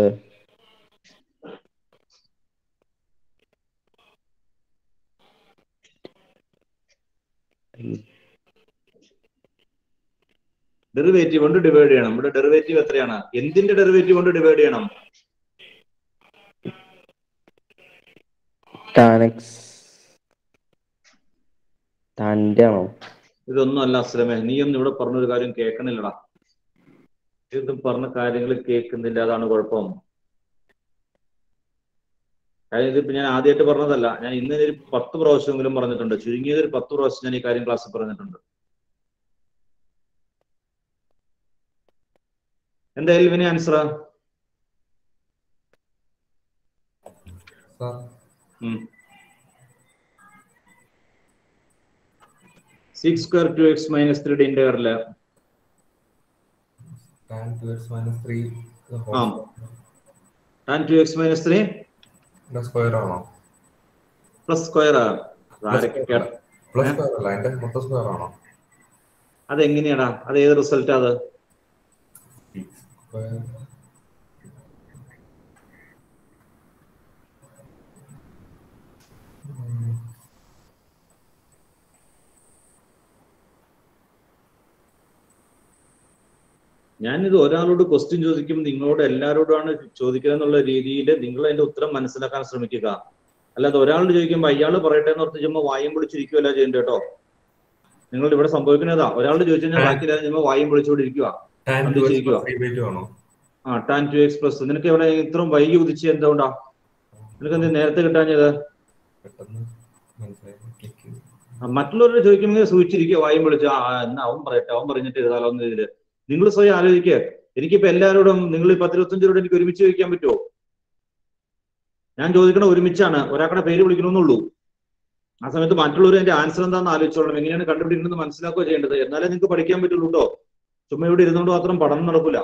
ഡെറിവേറ്റീവ് കൊണ്ട് ഡിവൈഡ് ചെയ്യണം. ഇവിടെ ഡെറിവേറ്റീവ് എത്രയാണ്? എന്തിന്റെ ഡെറിവേറ്റീവ് കൊണ്ട് ഡിവൈഡ് ചെയ്യണം? tan x ടാൻ്റെ ആണോ? ഇതൊന്നും അല്ല അസ്ലമേ. നീയൊന്നും ഇവിടെ പറഞ്ഞൊരു കാര്യം കേൾക്കണില്ലടാ. ഇതും പറഞ്ഞ കാര്യങ്ങൾ കേൾക്കുന്നില്ല. അതാണ് കുഴപ്പം. കാര്യം ഇതിപ്പോ ഞാൻ ആദ്യമായിട്ട് പറഞ്ഞതല്ല. ഞാൻ ഇന്ന് ഒരു 10 പ്രാവശ്യമെങ്കിലും പറഞ്ഞിട്ടുണ്ട്. ചുരുങ്ങിയത് ഒരു 10 പ്രാവശ്യം ഞാൻ ഈ കാര്യം ക്ലാസ്സിൽ പറഞ്ഞിട്ടുണ്ട്. എന്തായാലും ഇവനെ answer 6 square 2x minus 3 integral tan 2x minus 3 tan 2x minus 3 square ആണോ? പ്ലസ് സ്ക്വയർ പ്ലസ് സ്ക്വയർ അല്ല, അതിന്റെ മൊത്തം സ്ക്വയർ ആണോ? അതെങ്ങനെയാടാ? അത് ഏത് റിസൾട്ടാ അത്? സ്ക്വയർ ഞാനിത് ഒരാളോട് ക്വസ്റ്റ്യൻ ചോദിക്കുമ്പോൾ നിങ്ങളോട് എല്ലാവരോടാണ് ചോദിക്കുക എന്നുള്ള രീതിയിൽ നിങ്ങൾ അതിന്റെ ഉത്തരം മനസ്സിലാക്കാൻ ശ്രമിക്കുക. അല്ലാതെ ഒരാളോട് ചോദിക്കുമ്പോൾ അയാൾ പറയട്ടെ എന്ന് ഓർത്ത് ചുമ്മാ വായും പൊളിച്ചിരിക്കുകയല്ല ചെയ്യേണ്ട കേട്ടോ. നിങ്ങൾ ഇവിടെ സംഭവിക്കുന്നതാ, ഒരാളോട് ചോദിച്ചു കഴിഞ്ഞാൽ ബാക്കിയില്ലാതെ ചുമ്മാ വായും പൊളിച്ചുകൊണ്ടിരിക്കുക, സന്ധിച്ചിരിക്കുക. ആ tan 2x പ്ലസ്. നിനക്ക് ഇവിടെ ഇത്രയും വൈകി ഉദിച്ച് എന്തുകൊണ്ടാ? നിനക്ക് എന്ത് നേരത്തെ കിട്ടാഞ്ഞത്? മറ്റുള്ളവരോട് ചോദിക്കുമ്പോൾ സൂചിച്ചിരിക്കുക, വായും പൊളിച്ച് എന്നാ അവൻ പറയട്ടെ, അവൻ പറഞ്ഞിട്ട് എഴുതാലോ എന്ന ഇതില് നിങ്ങൾ സ്വയം ആലോചിക്കുക. എനിക്കിപ്പോ എല്ലാവരോടും നിങ്ങൾ 10-25 രൂപ എനിക്ക് ഒരുമിച്ച് ചോദിക്കാൻ പറ്റുമോ? ഞാൻ ചോദിക്കണ ഒരുമിച്ചാണ്, ഒരാളുടെ പേര് വിളിക്കണമെന്നുള്ളൂ. ആ സമയത്ത് മറ്റുള്ളവർ അതിന്റെ ആൻസർ എന്താണെന്ന് ആലോചിച്ചോളണം, എങ്ങനെയാണ് കണ്ടുപിടിക്കുന്നത് മനസ്സിലാക്കുക ചെയ്യേണ്ടത്. എന്നാലേ നിങ്ങൾക്ക് പഠിക്കാൻ പറ്റുള്ളൂ കേട്ടോ. ചുമ്മാ ഇവിടെ ഇരുന്നുകൊണ്ട് മാത്രം പഠനം നടക്കില്ല.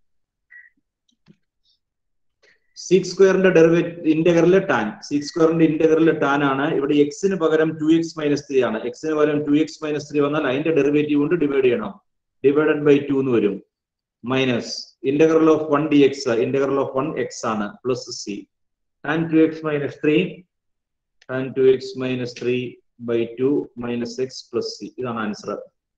സീക് സ്ക്വയറിന്റെ ഡെറിവേറ്റീവ് ഇന്റഗ്രലിലെ ടാൻ, സീക് സ്ക്വയറിന്റെ ഇന്റഗ്രലിലെ ടാൻ ആണ്. ഇവിടെ എക്സിന് പകരം 2x - 3 ആണ്. എക്സിന് പകരം 2x - 3 വന്നാൽ അതിന്റെ ഡെറിവേറ്റീവ് കൊണ്ട് ഡിവൈഡ് ചെയ്യണം. ഡിവൈഡഡ് ബൈ 2 എന്ന് വരും. Minus integral of 1 dx, integral of 1x ആണ്, plus c tan 2x - 3 tan 2x - 3 by 2 minus x plus c. ഇതാണ് ആൻസർ.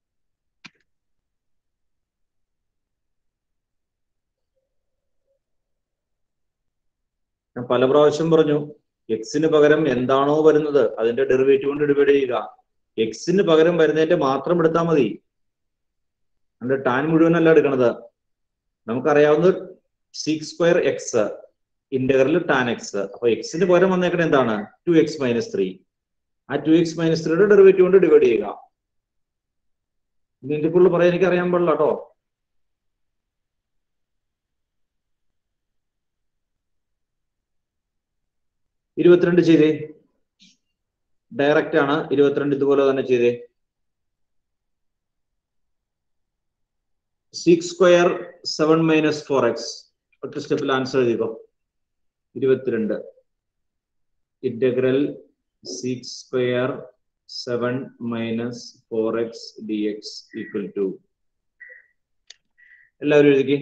ഞാൻ പല പ്രാവശ്യം പറഞ്ഞു, എക്സിന് പകരം എന്താണോ വരുന്നത് അതിന്റെ ഡെറിവേറ്റീവ് കൊണ്ട് ഡിവൈഡ് ചെയ്യുക. എക്സിന് പകരം വരുന്നതിന്റെ മാത്രം എടുത്താൽ മതി, അതിന്റെ ടാൻ മുഴുവനല്ല എടുക്കണത്. നമുക്കറിയാവുന്ന sec square x integral tan x. അപ്പൊ എക്സിന് പകരം വന്നേക്കണ എന്താണ്? 2x - 3. ആ 2x - 3യുടെ ഡെറിവേറ്റീവ് കൊണ്ട് ഡിവൈഡ് ചെയ്യുക. ഇതിന്റെ ഫുള്ള് പറയാൻ എനിക്ക് അറിയാൻ പാടില്ല കേട്ടോ. ഇരുപത്തിരണ്ട് ചെയ്തേ, ഡയറക്റ്റ് ആണ്. 22 ഇതുപോലെ തന്നെ ചെയ്തേ. സീക് സ്ക്വയർ 7 - 4x ഒറ്റ സ്റ്റെപ്പിൽ ആൻസർ എഴുതിക്കോ. 22 integral sec square 7 - 4x dx equal to, എല്ലാവരും എഴുതിക്കേ.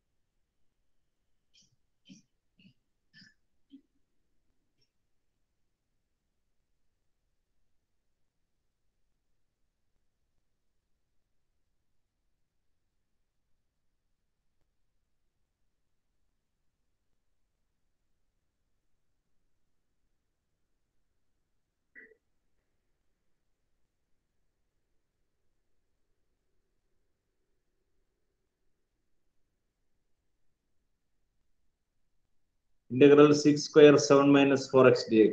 Integral sec square 7 - 4x dx.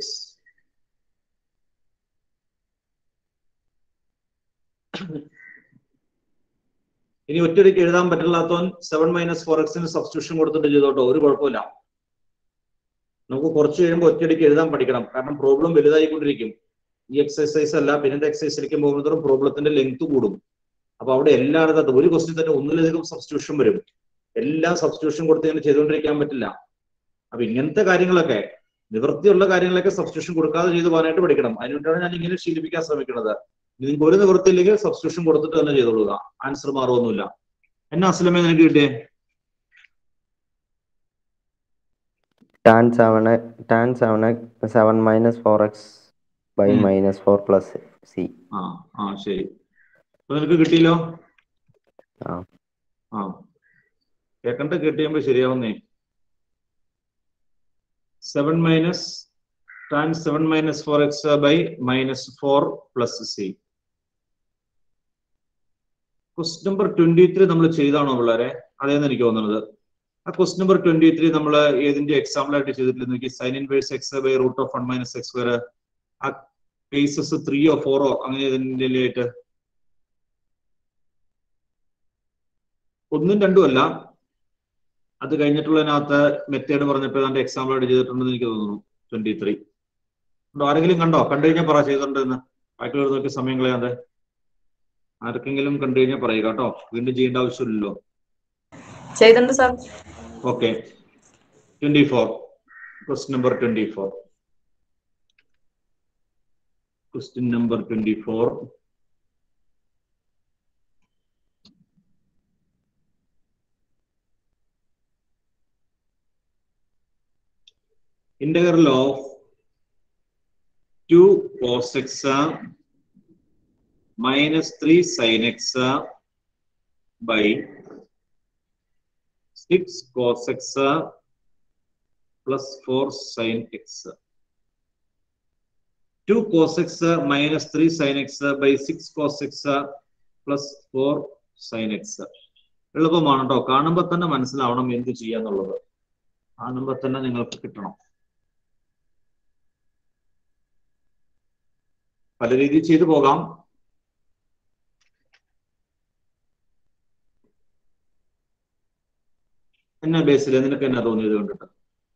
ഇനി ഒറ്റയടിക്ക് എഴുതാൻ പറ്റില്ലാത്തവൻ 7 - 4x സബ്സ്റ്റിറ്റ്യൂഷൻ കൊടുത്തിട്ട് ചെയ്തോട്ടോ, ഒരു കുഴപ്പമില്ല. നമുക്ക് കുറച്ച് കഴിയുമ്പോൾ ഒറ്റയടിക്ക് എഴുതാൻ പഠിക്കണം, കാരണം പ്രോബ്ലം വലുതായിക്കൊണ്ടിരിക്കും. ഈ എക്സസൈസ് അല്ല, പിന്നത്തെ എക്സസൈസിലേക്ക് പോകുന്നതോറും പ്രോബ്ലത്തിന്റെ ലെങ്ത് കൂടും. അപ്പൊ അവിടെ എല്ലായിടത്തും ഒരു ക്വസ്റ്റ്യൻ തന്നെ ഒന്നിലധികം സബ്സ്റ്റിറ്റ്യൂഷൻ വരും. എല്ലാം സബ്സ്റ്റിറ്റ്യൂഷൻ കൊടുത്ത് ഇങ്ങനെ ചെയ്തുകൊണ്ടിരിക്കാൻ പറ്റില്ല. അപ്പൊ ഇങ്ങനത്തെ കാര്യങ്ങളൊക്കെ, നിവൃത്തിയുള്ള കാര്യങ്ങളൊക്കെ സബ്സ്റ്റിറ്റ്യൂഷൻ കൊടുക്കാതെ ചെയ്തു പോകാനായിട്ട് പഠിക്കണം. അതിനുവേണ്ടിയാണ് ഞാൻ ഇങ്ങനെ ശീലിപ്പിക്കാൻ ശ്രമിക്കുന്നത്. നിങ്ങൾക്ക് ഒരു നിവൃത്തിയില്ലെങ്കിൽ സബ്സ്റ്റിറ്റ്യൂഷൻ കൊടുത്തിട്ട് തന്നെ ചെയ്തോളുക, ആൻസർ മാറുമൊന്നുമില്ല. എന്നാ അസ്ലമേ നിനക്ക് കിട്ടിയേ? tan 7 minus 4x by minus 4 plus c. ശരി. അപ്പൊ നിനക്ക് കിട്ടിയല്ലോ. കേക്കണ്ട കിട്ടിയുമ്പോ ശരിയാവുന്നേ. 7 minus tan 7 minus 4x by minus 4 plus c. Question number 23 നമ്മൾ ചെയ്താണോ പിള്ളേരെ? അതേന്ന് എനിക്ക് തോന്നുന്നത്. ആ ക്വസ്റ്റ്യൻ നമ്പർ 23 നമ്മൾ ഏതിന്റെ എക്സാമ്പിൾ ആയിട്ട് ചെയ്തിട്ടില്ല നോക്കി. Sine inverse x by root of 1 - x square. ആ കേസസ് 3 or 4 അങ്ങനെ ഇതിന്റെ ആയിട്ട് 1ഉം 2ഉം അല്ല. അത് കഴിഞ്ഞിട്ടുള്ളതിനകത്ത് മെത്തേഡ് പറഞ്ഞപ്പോൾ അതിന്റെ എക്സാമ്പിൾ ആയിട്ട് ചെയ്തിട്ടുണ്ടെന്ന് എനിക്ക് തോന്നുന്നു. 23 ആരെങ്കിലും കണ്ടോ? കണ്ടു കഴിഞ്ഞാൽ പറ ചെയ്തിട്ടുണ്ടെന്ന്. ബാക്കിയുള്ള നോക്കി സമയം കളയാതെ. ആർക്കെങ്കിലും കണ്ടു കഴിഞ്ഞാൽ പറയുക കേട്ടോ, വീണ്ടും ചെയ്യേണ്ട ആവശ്യമില്ലല്ലോ. ചെയ്തിട്ടുണ്ട് sir. Okay. 24 question number 24. Question number 24. Integral of 2 cos x minus 3 sin x by 6 cos x plus 4 sin x. 2 cos x minus 3 sin x by 6 cos x plus 4 sin x. എളുപ്പമാണ് കേട്ടോ. കാണുമ്പോൾ തന്നെ മനസ്സിലാവണം എന്ത് ചെയ്യാന്നുള്ളത്. കാണുമ്പോൾ തന്നെ നിങ്ങൾക്ക് കിട്ടണം. പല രീതിയിൽ ചെയ്തു പോകാം. എന്നാ ബേസിൽ നിനക്ക് എന്നാ തോന്നിയത് കണ്ടിട്ട്?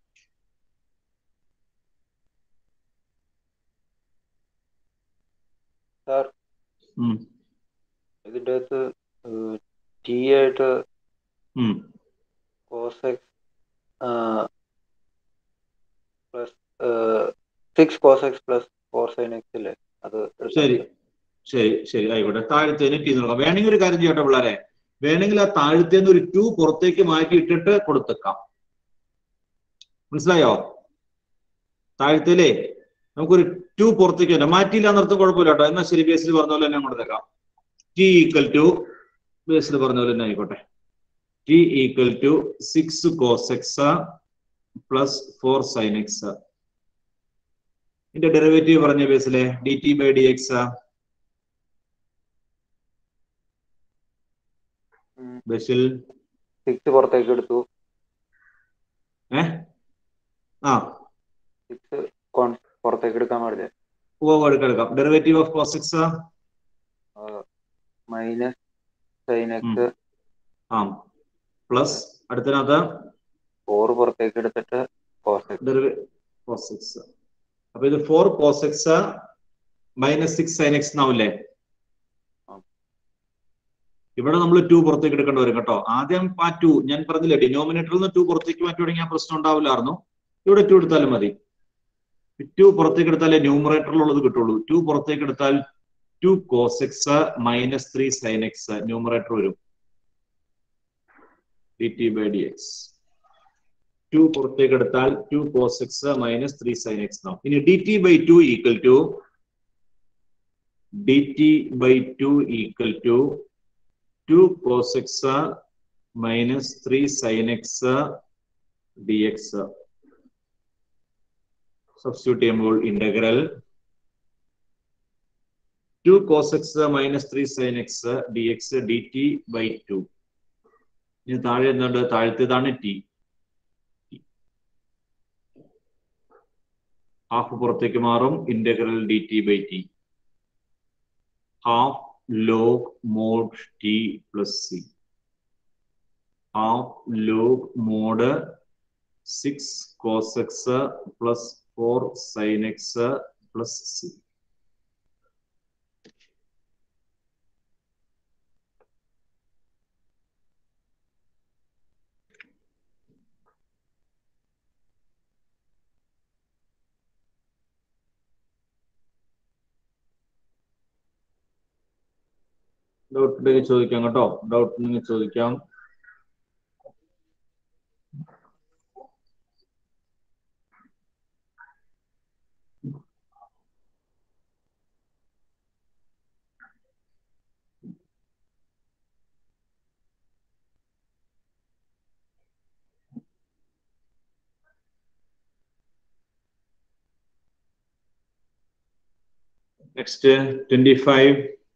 സാർ ഇതിൻ്റെ അകത്ത് ടി ആയിട്ട് cos x plus 6 cos x plus 4 sine x ഇല്ലേ, അത് ശരി ശരി ശരി ആയിക്കോട്ടെ. താഴത്തേന് ടി നോക്കാം. വേണമെങ്കിൽ ഒരു കാര്യം ചെയ്യട്ടെ പിള്ളേരെ, വേണമെങ്കിൽ ആ താഴത്തേന്ന് ഒരു 2 പുറത്തേക്ക് മാറ്റി ഇട്ടിട്ട് കൊടുത്തേക്കാം. മനസ്സിലായോ? താഴത്തേലേ നമുക്കൊരു 2 പുറത്തേക്ക് തന്നെ മാറ്റിയില്ല എന്നർത്ഥം കുഴപ്പമില്ല കേട്ടോ. എന്നാൽ ശരി, ബേസിൽ പറഞ്ഞ പോലെ തന്നെ കൊടുത്തേക്കാം. ടി ഈക്വൽ ടു ബേസിൽ പറഞ്ഞ പോലെ തന്നെ ആയിക്കോട്ടെ. T equal to 6 cos x plus 4 sine x. ഇതിന്റെ ഡെറിവേറ്റീവ് പറഞ്ഞ ബേസിലെ d t by d x ബേസിൽ 6 പുറത്തേക്ക് എടുത്തു. 6 പുറത്തേക്ക് എടുക്കാൻ പാടില്ലേ? എടുക്കാം. Derivative of cos x minus sine x plus അടുത്തതിനകത്ത് 4 പുറത്തേക്ക് എടുത്തിട്ട് കോസ് എക്സ്. അപ്പൊ ഇത് 4 cos x minus 6 sine x എന്നാവില്ലേ? ഇവിടെ നമ്മൾ 2 പുറത്തേക്ക് എടുക്കേണ്ടി വരും കേട്ടോ. ആദ്യം ആ 2 ഞാൻ പറഞ്ഞില്ലേ, ഡിനോമിനേറ്ററിൽ നിന്ന് 2 പുറത്തേക്ക് മാറ്റി തുടങ്ങിയ പ്രശ്നം ഉണ്ടാവില്ലായിരുന്നു. ഇവിടെ 2 എടുത്താലും മതി. 2 പുറത്തേക്ക് എടുത്താലേ ന്യൂമറേറ്ററിലുള്ളത് കിട്ടുള്ളൂ. 2 പുറത്തേക്ക് എടുത്താൽ 2 cos x minus 3 sine x numerator വരും. D t by d x 2 പുറത്തേക്ക് എടുത്താൽ 2 cos x minus 3 sine x എന്നാവും. ഇനി d t by 2 equal to d t by 2 equal to 2 cos x minus 3 sin x dx. Substitute ചെയ്യുമ്പോൾ ഇന്റഗ്രൽ 2 cos x minus 3 sin x dx dt by 2. ഇനി താഴെ എന്തുണ്ട്? താഴത്തേതാണ് ടി. ഹാഫ് പുറത്തേക്ക് മാറും. Integral d t by t. Half log mod t plus c. Half log mod 6 cos x plus 4 sin x plus c. Doubt ഉണ്ടെങ്കിൽ ചോദിക്കാം കേട്ടോ. ഡൗട്ട് ഉണ്ടെങ്കിൽ ചോദിക്കാം. Next 25.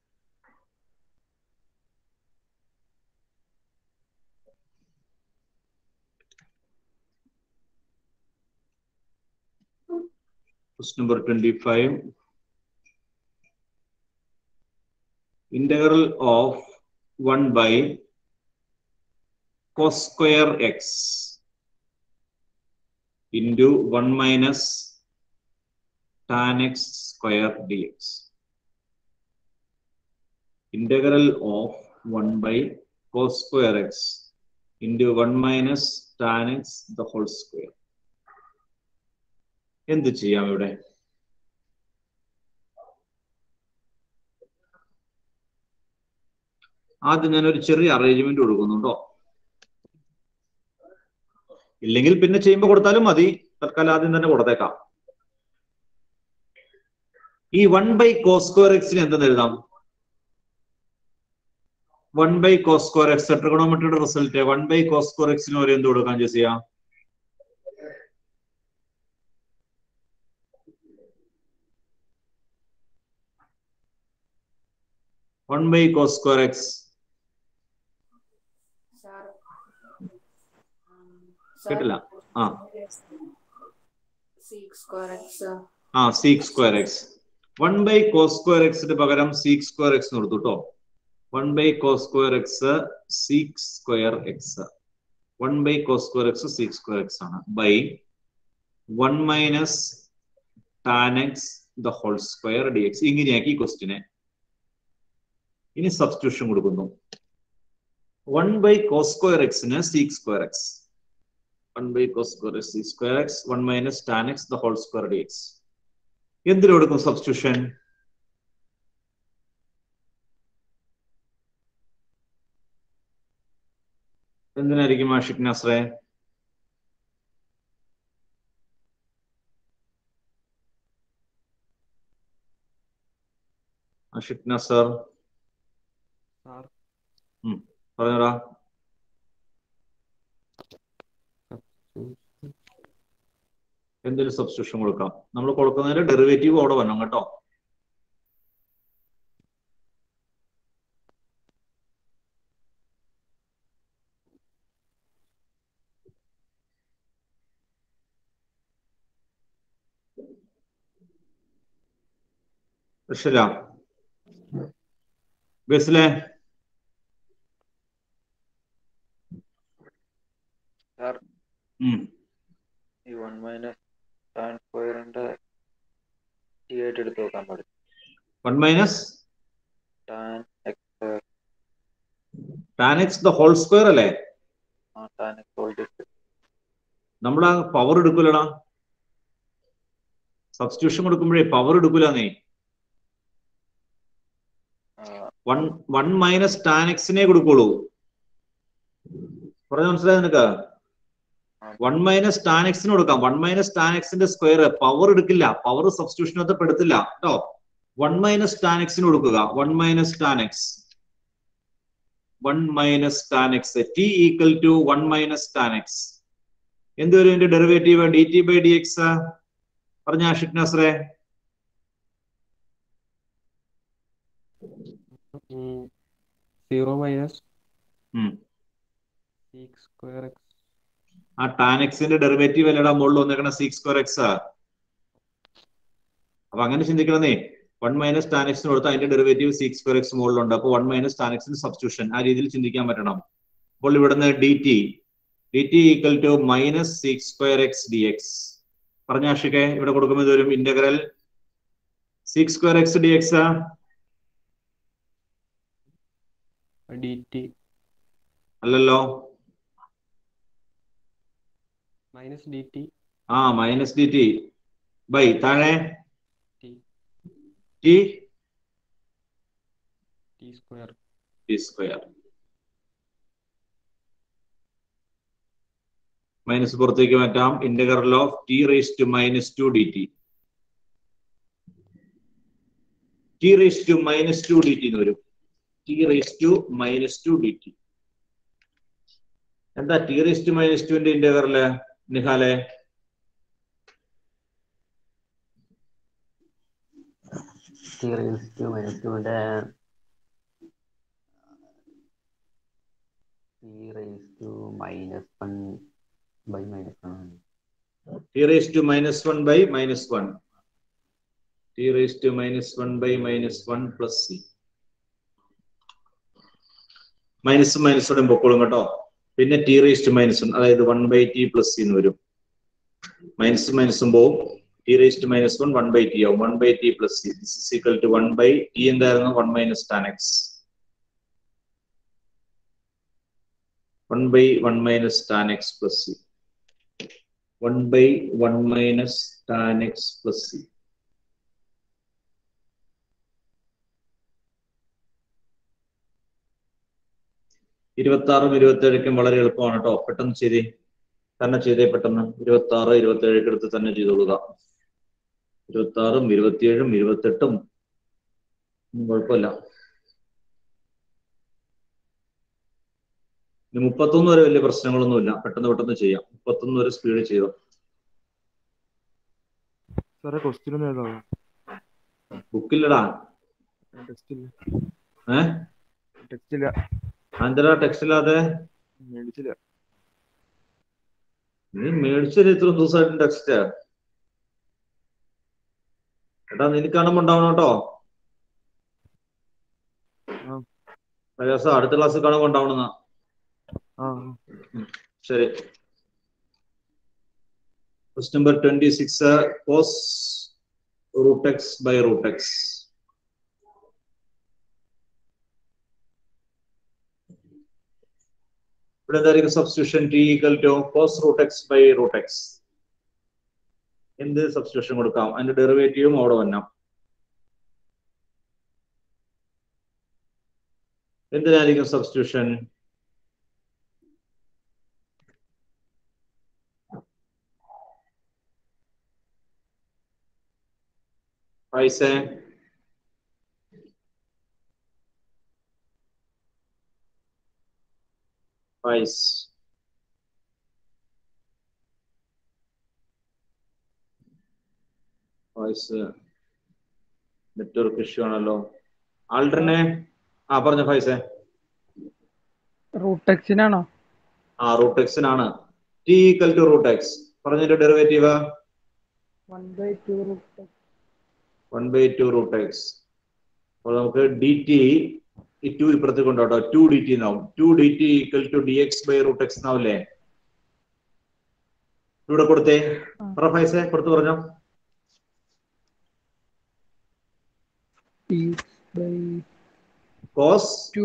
Question number 25. Integral of 1 by cos square x into 1 minus tan x square dx. Integral of 1 by cos square x into 1 minus tan x the whole square. എന്ത് ചെയ്യാം ഇവിടെ? ആദ്യം ഞാനൊരു ചെറിയ അറേഞ്ച്മെന്റ് കൊടുക്കുന്നു കേട്ടോ. ഇല്ലെങ്കിൽ പിന്നെ ചെയ്യുമ്പോൾ കൊടുത്താലും മതി. തൽക്കാലം ആദ്യം തന്നെ കൊടുത്തേക്കാം. ഈ 1/cos²x എന്തെന്ന് എഴുതാം? 1/cos²x ട്രിഗണോമെട്രിയുടെ റിസൾട്ട് 1/cos²x ഒരു എന്ത് കൊടുക്കാൻ ചെയ്യാം? 1/cos²x കേട്ടില്ല. sec²x 1/cos²x പകരം sec²x കൊടുത്തു കേട്ടോ. 1/cos²x sec²x 1/cos²x sec²x ആണ്. ബൈ 1 - tan x the whole square dx. ഇങ്ങനെയാക്കി ക്വസ്റ്റിനെ. ഇനി സബ്സ്റ്റിറ്റ്യൂഷൻ കൊടുക്കുന്നു. 1/cos²x sec²x 1/cos²x sec²x 1 - tan x the whole square dx. എന്തിനു കൊടുക്കും സബ്സ്റ്റിറ്റ്യൂഷൻ? എന്തിനായിരിക്കും ആഷിഖ് നസ്രെ? ആഷിഖ് നസർ പറഞ്ഞോടാ. എന്തൊരു സബ്സ്റ്റിറ്റ്യൂഷൻ കൊടുക്കാം? നമ്മൾ കൊടുക്കുന്നതിന്റെ ഡെറിവേറ്റീവ് അവിടെ വരണം കേട്ടോ. ബേസിലെ ഈ 1 - tan² t ആയിട്ട് എടുത്ത് നോക്കാൻ പാടില്ല. 1 - tan x the whole square അല്ലേ? tan x whole square. നമ്മളാ പവർ എടുക്കൂലടാ. സബ്സ്റ്റിറ്റ്യൂഷൻ കൊടുക്കുമ്പോഴേ പവർ എടുക്കൂലേ. 1 - tan x കൊടുക്കുള്ളൂ. പറഞ്ഞ മനസ്സിലായി നിനക്ക്? 1 - tan x കൊടുക്കാം. 1 - tan x സ്ക്വയർ പവർ എടുക്കില്ല. പവർ സബ്സ്റ്റിറ്റ്യൂഷനകത്ത് പെടുത്തില്ല കേട്ടോ. 1 - tan x കൊടുക്കുക. 1 - tan x 1 - tan x t = 1 - tan x. എന്ത് വരും ഇതിന്റെ ഡെറിവേറ്റീവ്? dt/dx. പറഞ്ഞ ആഷിഖ് നസ്രെ. 0 - sec²x. ആ tan x ഡെറിവേറ്റീവ് അല്ലടാ മുകളിൽ വന്നേക്കണ sec²x. അപ്പൊ അങ്ങനെ ചിന്തിക്കണേ. 1 - tan x കൊടുത്താൽ അതിന്റെ ഡെറിവേറ്റീവ് sec²x മുകളിലുണ്ട്. അപ്പൊ 1 - tan x സബ്സ്റ്റിറ്റ്യൂഷൻ ആ രീതിയിൽ ചിന്തിക്കാൻ പറ്റണം. അപ്പോൾ ഇവിടുന്ന് dt = -sec²x dx. പറഞ്ഞ ആഷിഖെ ഇവിടെ കൊടുക്കുമ്പോൾ ഇത് വരും ഇന്റഗ്രൽ sec²x dx. dt അല്ലല്ലോ. -dt -dt ബൈ താഴെ t square മൈനസ് പുറത്തേക്ക് മാറ്റാം. Integral of t raised to -2 dt. t raised to -2 dt എന്ന് വരും. t raised to -2 dt. എന്താ t raised to -2 ന്റെ ഇന്റഗ്രല് നിഹാലെ? t raised to -2 ന്റെ t raised to -1 by -1. t raised to -1 by -1. t raised to -1 by -1 plus c. മൈനസോടെ പൊക്കോളും കേട്ടോ. പിന്നെ t raised to -1 അതായത് 1/t plus c എന്ന് വരും. മൈനസും പോവും. t raised to -1 1/t ആവും. 1/t plus c. This is equal to 1/t എന്തായിരുന്നു? 1 - tan x. 1/1 - tan x plus c. 1/1 - tan x plus c. 26ഉം 27ക്കും വളരെ എളുപ്പമാണ് കേട്ടോ. പെട്ടെന്ന് ചെയ്തേ, തന്നെ ചെയ്തേ പെട്ടെന്ന്. 26, 27 എടുത്ത് തന്നെ ചെയ്തോളുക. 26ഉം 27ഉം 28ഉം കുഴപ്പമില്ല. 31 വരെ വലിയ പ്രശ്നങ്ങളൊന്നുമില്ല, പെട്ടെന്ന് ചെയ്യാം. 31 വരെ സ്പീഡ് ചെയ്തോ. സാറേ ക്വസ്റ്റ്യൻ ഒന്നും എഴുതാമോ? ബുക്കില്ലടാ. ടെക്സ്റ്റ് ഇല്ല. ടെക്സ്റ്റ് ഇല്ല. അന്തരാ ടെക്സ്റ്റ് ഇല്ലാതെ മേടിച്ചില്ല. നീ മേടിച്ചത് ഇത്ര ദിവസമായിട്ട് ടെക്സ്റ്റ്? ഏട്ടാ നിനക്ക് കാണുമ്പോ ഉണ്ടാവണം കേട്ടോ. അടുത്ത ക്ലാസ് കാണുമ്പോ ഉണ്ടാവണമെന്നാ. ശരി. Question number 26, cos root x by root x. ഇവിടെ എന്തായിരിക്കും substitution? t equal to cos root x by root x. എന്ത് സബ്സ്റ്റിറ്റ്യൂഷൻ കൊടുക്കാം? അതിന്റെ ഡെറിവേറ്റീവും അവിടെ വരണം. എന്തിനായിരിക്കും സബ്സ്റ്റിറ്റ്യൂഷൻ? പൈസ നെറ്റ്വർക്ക് ഇഷ്യൂ ആണല്ലോ. ആൾട്ടറിനെ പറഞ്ഞ ഫൈസേ. റൂട്ട് എക്സിനാണോ? റൂട്ട് എക്സിനാണ്. t equal to root x. പറഞ്ഞതിന്റെ ഡെറിവേറ്റീവ് 1/2 root x. അപ്പോൾ നമുക്ക് dt ഈ 2 ഇപ്പുറത്ത് കൊണ്ടോട്ടോ. 2 dt എന്നാവും. 2 dt equal to dx by root x എന്നാവില്ലേ? ഇവിടെ കൊടുത്തേ. ഫൈസേ കൊടുത്തു പറഞ്ഞോ. cos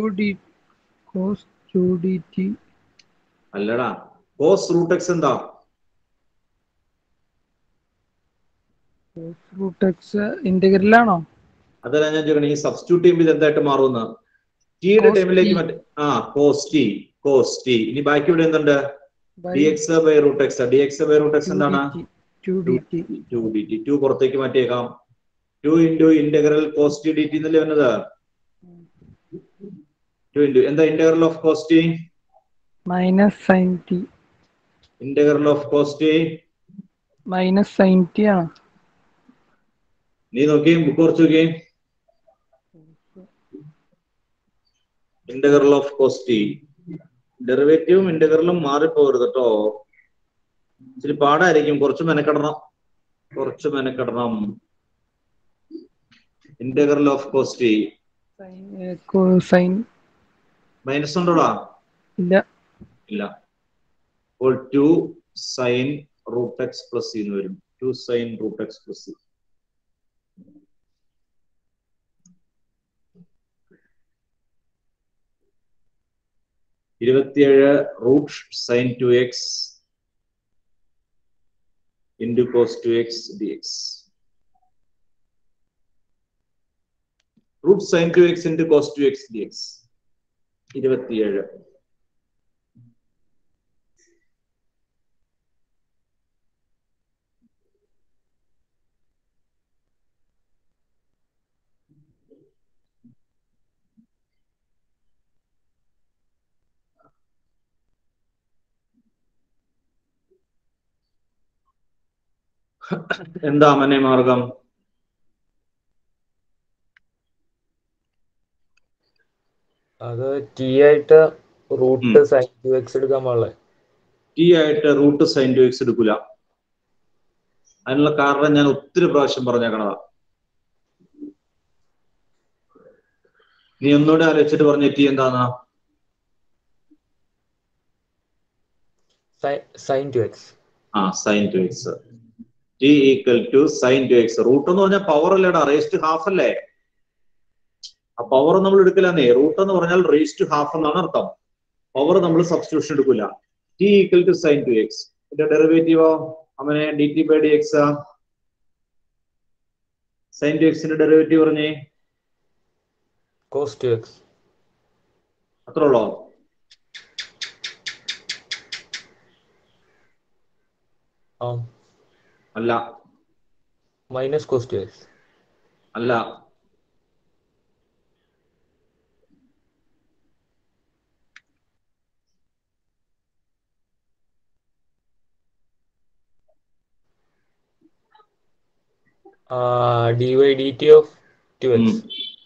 2 dt അല്ലടാ, cos root x എന്താ? റൂട്ട് എക്സ് ഇന്റഗ്രലാണോ? അതല്ല ഞാൻ ചോദിക്കണേ, ഈ സബ്സ്റ്റിറ്റ്യൂട്ട് ചെയ്യുമ്പോൾ ഇത് എന്തായിട്ട് മാറുമെന്ന്. ടിയുടെ ടൈമിലേക്ക് മറ്റേ cos t. ഇനി ബാക്കി ഇവിടെ എന്തുണ്ട്? dx by root x. dx by root x എന്താണ്? 2 dt. 2 പുറത്തേക്ക് മാറ്റിയേക്കാം. 2 into integral cos t dt എന്നല്ലേ വന്നത്? 2 into എന്താ integral of cos t? Minus sine t. integral of cos t minus sine t ആണ്. നീ നോക്കി ബുക്ക് കുറച്ച് നോക്കി. integral of cos t. ഡെറിവേറ്റീവും ഇന്റഗ്രലും മാറിപ്പോകരുത് കേട്ടോ. ഇച്ചിരി പാടായിരിക്കും, കുറച്ച് മെനക്കെടണം. integral of cos t. Sine minus ഉണ്ടോടാ? ഇല്ല. അപ്പോൾ 2 sin root x plus c എന്ന് വരും. 2 sin root x plus c. root sin 2x into cos 2x dx. root sin 2x into cos 2x dx. 27. എന്താ മനെ മാർഗം? അത് ടി ആയിട്ട് റൂട്ട് സൈൻ 2x എടുക്കാൻ പാടില്ലേ? ടി ആയിട്ട് റൂട്ട് സൈൻ 2x എടുക്കൂല. അതിനുള്ള കാരണം ഞാൻ ഒത്തിരി പ്രാവശ്യം പറഞ്ഞേക്കണതാ. നീ ഒന്നുകൂടെ ആലോചിച്ചിട്ട് പറഞ്ഞ ടി എന്താന്നാ? Sine 2x. Sine 2x. T equal to sine 2x. Root എന്ന് പറഞ്ഞാൽ പവർ അല്ലേടാ, റേസ്റ്റ് ഹാഫ് അല്ലേ? ആ പവർ നമ്മൾ എടുക്കില്ലെന്നേ. റൂട്ട് എന്ന് പറഞ്ഞാൽ റേസ്റ്റ് ഹാഫ് എന്നാണ് അർത്ഥം. പവർ നമ്മൾ സബ്സ്റ്റിറ്റ്യൂഷൻ എടുക്കില്ല. T equal to sine 2x. ഇതിന്റെ ഡെറിവേറ്റീവോ അവനെ dt by dx. Sign 2x ന്റെ ഡെറിവേറ്റീവ് പറഞ്ഞേ. cos 2x. അത്ര ഉള്ളോ? ആ അല്ല മൈനസ് കോസ് ടു എക്സ്. അല്ല d y d t of two x.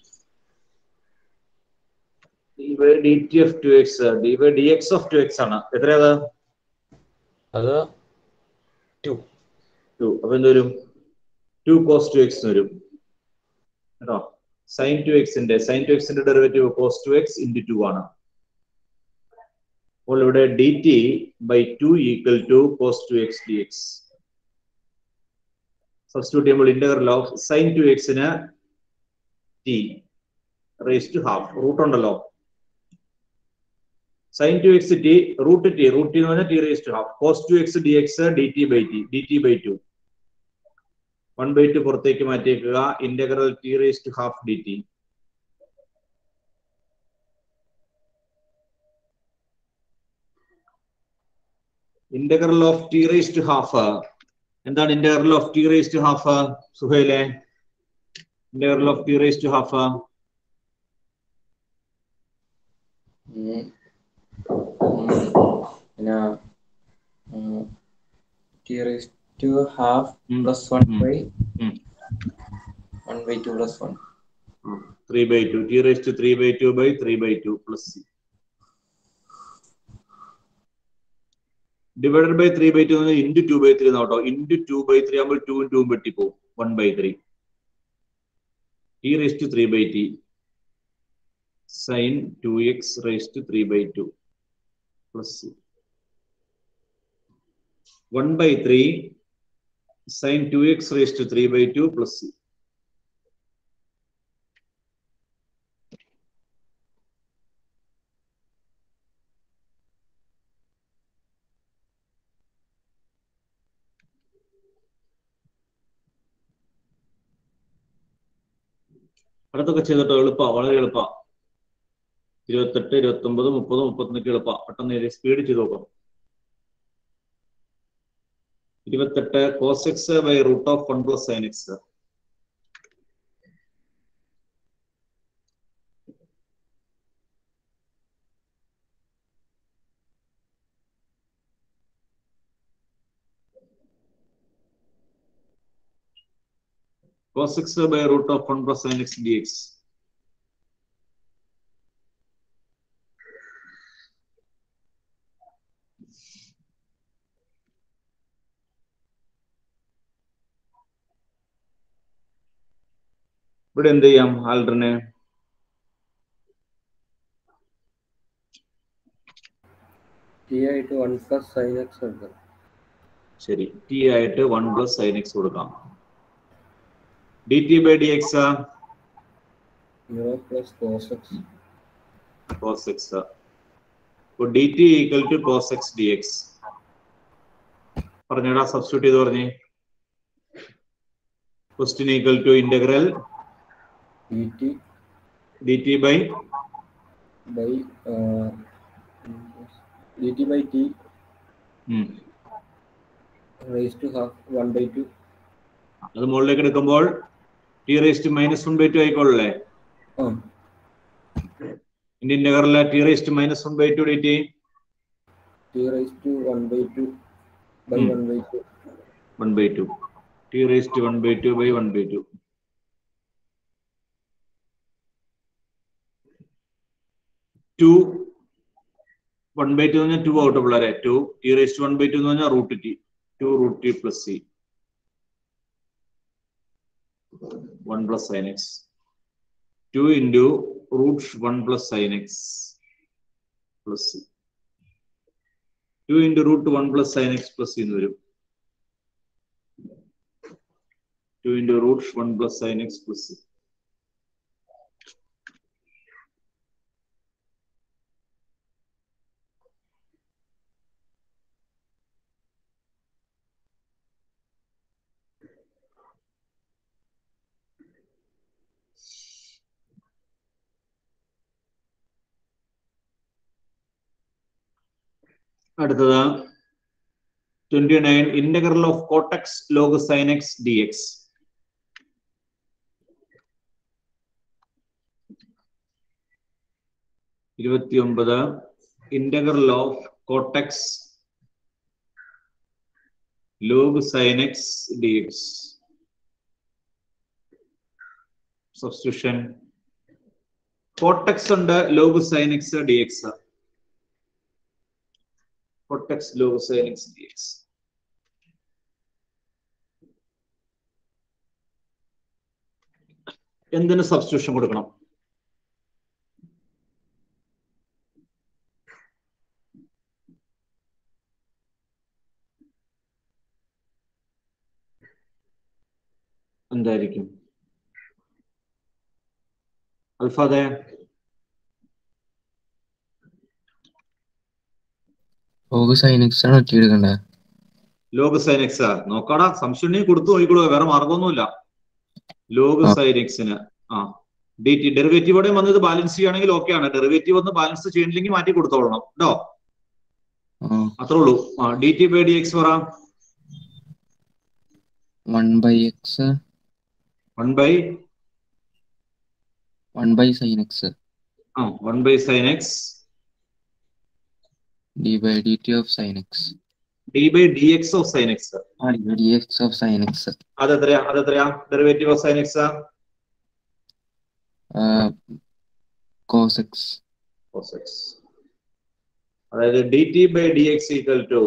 dt of 2x dy dx of 2x ആണ്. എത്രയാ അത് 2. അപ്പൊ എന്ത് വരും? 2 cos 2x വരും കേട്ടോ. sin 2x ന്റെ ഡെറിവേറ്റീവ് cos 2x into 2 ആണ്. അപ്പോൾ ഇവിടെ dt by 2 equal to cos 2x dx. Substitute ചെയ്യുമ്പോൾ ഇന്റഗ്രൽ ഓഫ് sin 2x ന് t raised to half root ഉണ്ടല്ലോ. sin 2x t root t എന്ന് പറഞ്ഞാൽ t raised to half cos 2x dx dt by 2 1/2 പുറത്തേക്ക് മാറ്റിയേക്കുക. Integral t raised to half dt. Integral of t raised to half എന്താണ്? Integral of t raised to half സുഹൈലെ, integral of t raised to half പിന്നെ t raised to half plus 1 by 1/2 plus 1. 3/2 t raised to 3/2 by 3/2 plus c divided by 3/2 into 2/3 എന്നാട്ടോ. into 2/3 ആകുമ്പോൾ 2 2 വെട്ടിപ്പോവും. 1/3 t raised to 3/t sin 2x raised to 3/2 plus c 1/3 sin 2x raised to 3/2 plus c. അടുത്തൊക്കെ ചെയ്തിട്ടോ. എളുപ്പ, വളരെ എളുപ്പ. 28, 29, 30, 31 എളുപ്പ. പെട്ടെന്ന് സ്പീഡ് ചെയ്ത് നോക്കാം. 28 cos x by root of 1 plus sin x. Cos x by root of 1 plus sin x dx. ഇവിടെ എന്ത് ചെയ്യാം? ആൽഡറിനെ t ആയിട്ട് 1 plus sin x എടുക്കാം. ശരി, t ആയിട്ട് 1 plus sin x കൊടുക്കാം. dt by dx 0 plus cos x. cos x. അപ്പോൾ dt equal to cos x dx. പറഞ്ഞടാ, സബ്സ്റ്റിറ്റ്യൂട്ട് ചെയ്ത് പറഞ്ഞേ. Question equal to integral dt by t raised to half 1/2. അത് മുകളിലേക്ക് എടുക്കുമ്പോൾ t raised to minus 1/2 ആയിക്കോളല്ലേ. ഇന്റെ integral t raised to minus 1/2 dt t raised to 1/2 by 1/2. 1/2 t raised to 1/2 by 1/2. To 1/2 എന്ന് പറഞ്ഞാൽ 2 ഔട്ട് പിള്ളേരെ. 2 t raised to 1/2 എന്ന് പറഞ്ഞാൽ root t 2 root t plus c 1 plus sin x 2 into root 1 plus sin x plus c 2 into root 1 plus sin x plus c എന്ന് വരും. 2 into root 1 plus sin x plus c. അടുത്തത് 29 integral of cot x log sin x dx. Integral of cot x log sin x dx. Substitution. Cot x under log sin x dx. Cot x log sin x dx. എന്തിന് സബ്സ്റ്റിറ്റ്യൂഷൻ കൊടുക്കണം? എന്തായിരിക്കും? അൽഫാദെ ലോഗ് സൈൻ എക്സ് ആണ് ഒറ്റ എടുക്കണ്ടേ? ലോഗ് സൈൻ എക്സ് നോക്കാടാ, സംശയം കൊടുത്തു നോക്കിക്കോളൂ, വേറെ മാർഗമൊന്നുമില്ല. ലോഗ് സൈൻ എക്സിന് ഡി ടി ഡെറിവേറ്റീവോടെ വന്നത് ബാലൻസ് ചെയ്യുകയാണെങ്കിൽ ഓക്കെ ആണ്. ഡെറിവേറ്റീവ് ഒന്ന് ബാലൻസ് ചെയ്യണമെങ്കിൽ മാറ്റി കൊടുത്തോളണം കേട്ടോ. അത്രേ ഉള്ളൂ. D t by d x പറ. 1/x 1/sin x 1/sin x d by dt of sin x d by dx of sin x dx of sin x അതെത്രയാ derivative of sin x? cos x. അതായത് dt by dx equal to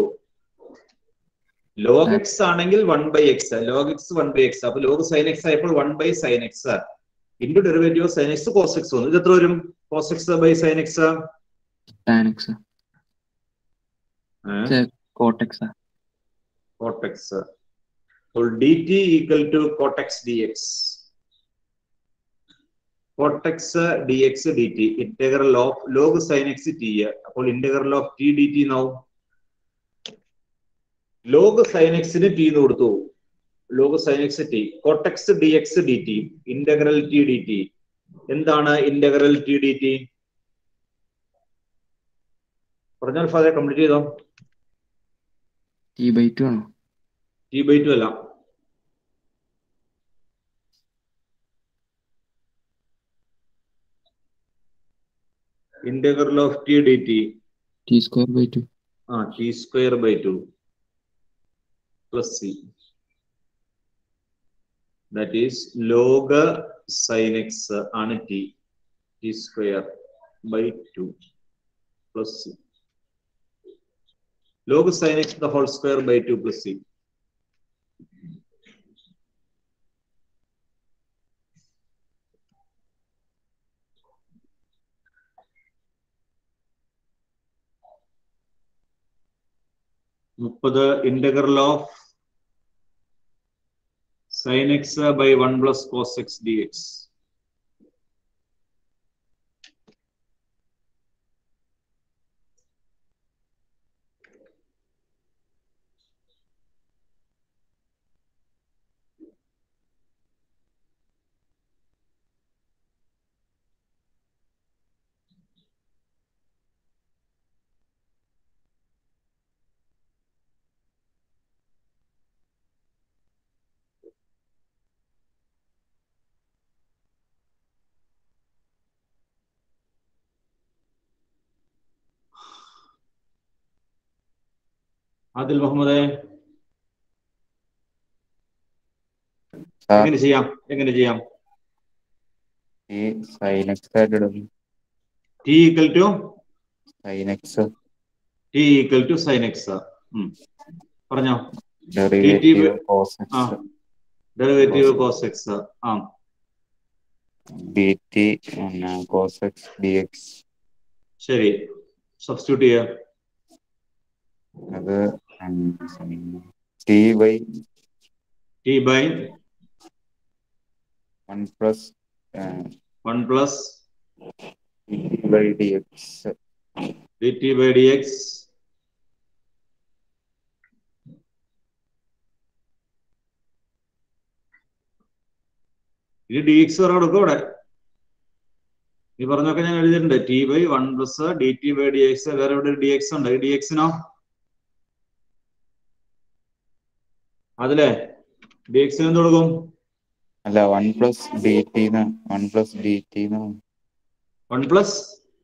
log x ആണെങ്കിൽ 1/x, log x 1/x. അപ്പൊ log sin x ആയപ്പോൾ 1/sin x into derivative of sin x cos x വന്നു. ഇത് എത്ര വരും? cos x by sin x tan x cot x. അപ്പോൾ dt equal to cot x dx. cot x dx dt integral of log sin x t. അപ്പോൾ integral of t dt now log sin x ന് t എന്ന് കൊടുത്തു. log sin x t cot x dx dt integral t dt. എന്താണ് integral t dt? പറഞ്ഞാൽ ഫാദർ കംപ്ലീറ്റ് ചെയ്തോ. t/2 ആണോ? t/2 അല്ല. integral of t dt t²/2 t²/2 plus c. That is log sin x ആണ് t t²/2 plus c. log sin x the whole square by 2 plus c. integral of sin x by 1 plus cos x dx. Adil Muhammad എങ്ങനെ ചെയ്യാം? ഈ sin x ആയിട്ട് എടുക്കും. t equal to sin x പറഞ്ഞോ. Derivative cos x derivative cos x dt cos x dx. ശരി, സബ്സ്റ്റിറ്റ്യൂട്ട് ചെയ്യാം. അത് t by 1 plus dt by dx ഇത് dx വരെ കൊടുക്കും. ഇവിടെ ഈ പറഞ്ഞൊക്കെ ഞാൻ എഴുതിയിട്ടുണ്ട്. t/1 plus dt by dx. വേറെ ഇവിടെ dx ഉണ്ട്. ഈ dx നോ അതിലെ ഡി എക്സിന് എന്ത് കൊടുക്കും? അല്ല 1 plus d t 1 plus d t 1 plus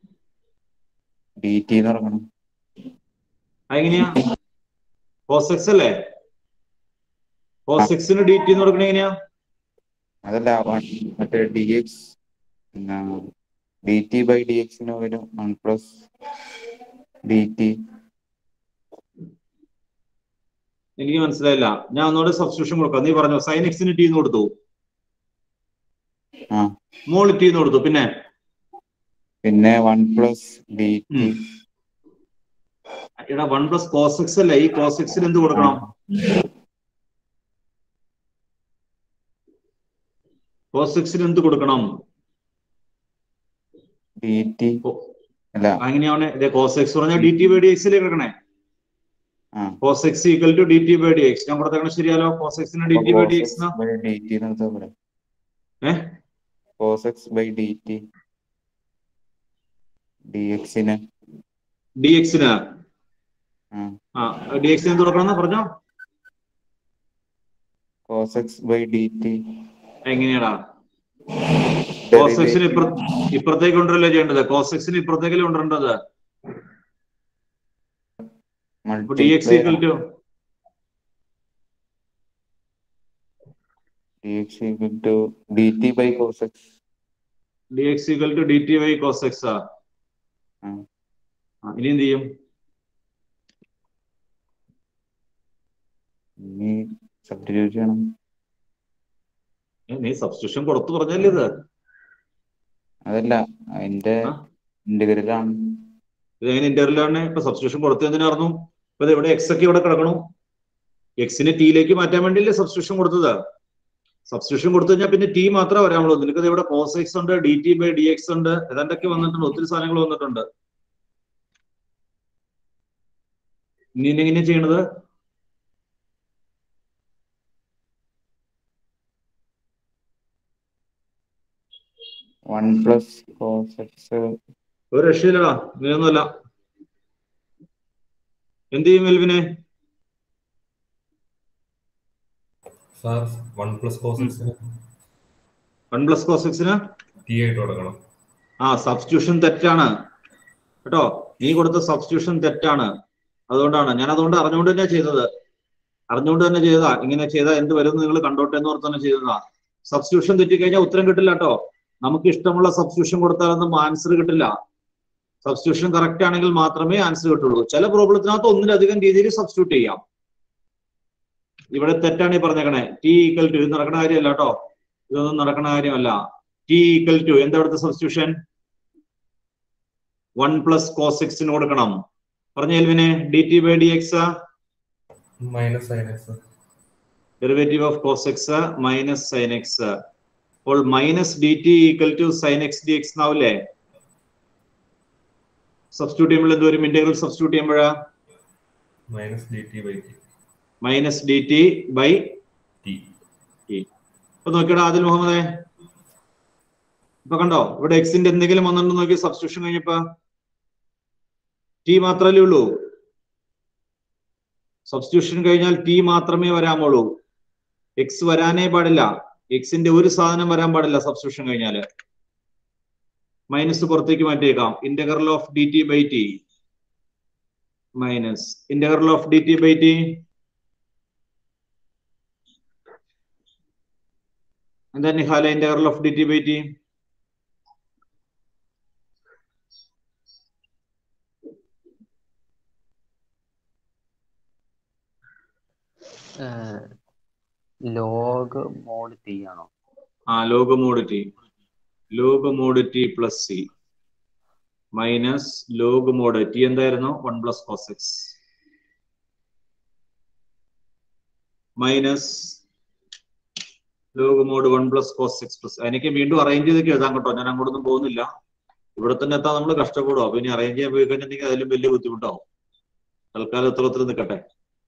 d t എന്ന് പറഞ്ഞണം. അതെങ്ങനെയാ? കോസ് എക്സ് അല്ലേ? കോസ് എക്സിന് ഡി ടി എന്ന് കൊടുക്കണ എങ്ങനെയാ? അതല്ല മറ്റേ d x d t by d എക്സിന് വരും 1 പ്ലസ് ഡി ടി. എനിക്ക് മനസ്സിലായില്ല. ഞാൻ ഒന്നുകൂടെ സബ്സ്റ്റിറ്റ്യൂഷൻ കൊടുക്കാം. നീ പറഞ്ഞു സൈൻ എക്സിന് ടി എന്ന് കൊടുത്തു, മോള് ടി എന്ന് കൊടുത്തു, പിന്നെ 1 പ്ലസ് ഡി ടി. എടാ 1 പ്ലസ് കോസ് എക്സ് അല്ലേ? ഈ കോസ് എക്സിന് എന്ത് കൊടുക്കണം? കോസ് എക്സിന് എന്ത് കൊടുക്കണം? D t. അല്ല അങ്ങനെയാണ് കോസ് എക്സ് പറഞ്ഞാൽ ഡി ടി ബൈ ഡി എക്സിലേക്ക് എടുക്കണേ. Cos x equal to d t by d x. ഞാൻ കൊടുത്തേക്കണ ശരിയാലോ? കോസ് എക്സിന് d t by d x cos x by d t d എക്സിന് ഡി എക്സിന് ഡി എക്സിന് എന്ത് കൊടുക്കണം പറഞ്ഞോ? Cos x by d t. എങ്ങനെയാടാ? കോസ് എക്സിന് ഇപ്പുറത്തേക്ക് കൊണ്ടുവരല്ലേ ചെയ്യേണ്ടത്? കോസ് എക്സിന് ഇപ്പുറത്തേക്കല്ലേ കൊണ്ടുവരേണ്ടത്? D x equal to d t by cos x. D x equal to d t by cos x. ഇനി എന്ത് ചെയ്യും? സബ്സ്റ്റിറ്റ്യൂട്ട് ചെയ്യണം. നീ സബ്സ്റ്റിറ്റ്യൂഷൻ കൊടുത്തു പറഞ്ഞല്ലേ ഇത്? അതല്ല, അതിന്റെ ഇന്റഗ്രലാണ്. ഇതെങ്ങനെ ഇന്റർവെല്ലാണ്? ഇപ്പൊ സബ്സ്റ്റിറ്റ്യൂഷൻ കൊടുത്തു എന്തിനായിരുന്നു? ഇപ്പൊ ഇവിടെ എക്സ് ഒക്കെ ഇവിടെ കിടക്കണു. എക്സിനെ ടിയിലേക്ക് മാറ്റാൻ വേണ്ടിയല്ലേ സബ്സ്റ്റിറ്റ്യൂഷൻ കൊടുത്തത്? സബ്സ്റ്റിറ്റ്യൂഷൻ കൊടുത്തു കഴിഞ്ഞാൽ പിന്നെ ടി മാത്രമേ വരാമുള്ളൂ. നിനക്ക് ഇവിടെ കോസ് എക്സ് ഉണ്ട്, d t by d x ഉണ്ട്, ഏതാണ്ടൊക്കെ വന്നിട്ടുണ്ട്, ഒത്തിരി സാധനങ്ങൾ വന്നിട്ടുണ്ട്. ഇനി എങ്ങനെയാ ചെയ്യണത്? ഒരു രക്ഷയില്ലടാ, ഇങ്ങനെയൊന്നുമല്ല. എന്ത് ചെയ്യും മെൽവിനെ? 1 പ്ലസ് കോസ് എക്സിന് ടി ആയിട്ട് കൊടുക്കണം. സബ്സ്റ്റിറ്റ്യൂഷൻ തെറ്റാണ് കേട്ടോ. നീ കൊടുത്ത സബ്സ്റ്റിറ്റ്യൂഷൻ തെറ്റാണ്. അതുകൊണ്ടാണ് ഞാൻ അറിഞ്ഞുകൊണ്ട് തന്നെ ചെയ്തത്. ഇങ്ങനെ ചെയ്താൽ എന്ത് വരും നിങ്ങൾ കണ്ടോട്ടെ എന്ന് ഓർത്ത് തന്നെ ചെയ്തതാ. സബ്സ്റ്റിറ്റ്യൂഷൻ തെറ്റിക്കഴിഞ്ഞാൽ ഉത്തരം കിട്ടില്ല കേട്ടോ. നമുക്ക് ഇഷ്ടമുള്ള സബ്സ്റ്റിറ്റ്യൂഷൻ കൊടുത്താലൊന്നും ആൻസർ കിട്ടില്ല. സബ്സ്റ്റിറ്റ്യൂഷൻ കറക്റ്റ് ആണെങ്കിൽ മാത്രമേ ആൻസർ കിട്ടുള്ളൂ. ചില പ്രോബ്ലത്തിനകത്ത് ഒന്നിലധികം രീതിയിൽ സബ്സ്റ്റിറ്റ്യൂട്ട് ചെയ്യാം. ഇവിടെ തെറ്റാണ് ഈ പറഞ്ഞേക്കണേ. ടി ഈക്വൽ ടു, ഇത് നടക്കണ കാര്യമല്ല കേട്ടോ. ഇതൊന്നും നടക്കണ കാര്യമല്ല. ടി ഈക്വൽ ടു എന്താ ഇവിടുത്തെ സബ്സ്റ്റിറ്റ്യൂഷൻ? 1 പ്ലസ് കോസ് എക്സിന് കൊടുക്കണം. പറഞ്ഞ എൽവിനെ d t by d x minus sine x. Derivative of cos x minus sine x. അപ്പോൾ minus d t equal to sine x d x എന്നാവില്ലേ? സബ്സ്റ്റിറ്റ്യൂട്ട് ചെയ്യുമ്പോൾ എന്ത് വരും? ഇന്റഗ്രൽ സബ്സ്റ്റിറ്റ്യൂട്ട് ചെയ്യുമ്പോഴാ minus d t by t. Minus d t by t. ഇപ്പൊ നോക്കിയടാ ആദിൽ മുഹമ്മദേ, ഇപ്പൊ കണ്ടോ ഇവിടെ എക്സിന്റെ എന്തെങ്കിലും വന്നിട്ടുണ്ടോ നോക്കി? സബ്സ്റ്റിറ്റ്യൂഷൻ കഴിഞ്ഞപ്പോ ടി മാത്രമല്ലേ ഉള്ളൂ. സബ്സ്റ്റിറ്റ്യൂഷൻ കഴിഞ്ഞാൽ ടി മാത്രമേ വരാമുള്ളൂ. എക്സ് വരാനേ പാടില്ല. എക്സിന്റെ ഒരു സാധനം വരാൻ പാടില്ല സബ്സ്റ്റിറ്റ്യൂഷൻ കഴിഞ്ഞാല്. മൈനസ് പുറത്തേക്ക് മാറ്റിയേക്കാം. Integral of d t by t minus integral of d t by t എന്താ നിഹാല? Integral of d t by t log mod t ആണോ? Log mod t. Log mod t plus c minus log mod t എന്തായിരുന്നു? 1 plus cos x minus log mod 1 plus cos x plus. എനിക്ക് വീണ്ടും അറേഞ്ച് ചെയ്തൊക്കെ എഴുതാൻ കേട്ടോ. ഞാൻ അങ്ങോട്ടൊന്നും പോകുന്നില്ല. ഇവിടെ തന്നെ എത്താൻ നമ്മൾ കഷ്ടപ്പെടും. അപ്പൊ ഇനി അറേഞ്ച് ചെയ്യാൻ പോയി കഴിഞ്ഞിട്ടുണ്ടെങ്കിൽ അതിലും വലിയ ബുദ്ധിമുട്ടാവും. തൽക്കാലം ഇത്രത്തിൽ നിൽക്കട്ടെ.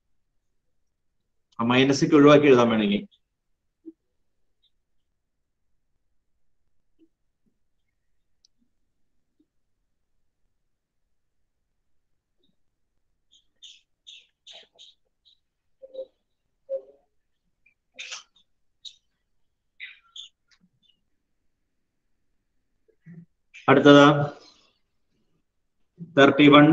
ആ മൈനസൊക്കെ ഒഴിവാക്കി എഴുതാൻ വേണമെങ്കിൽ. അടുത്തത് 31.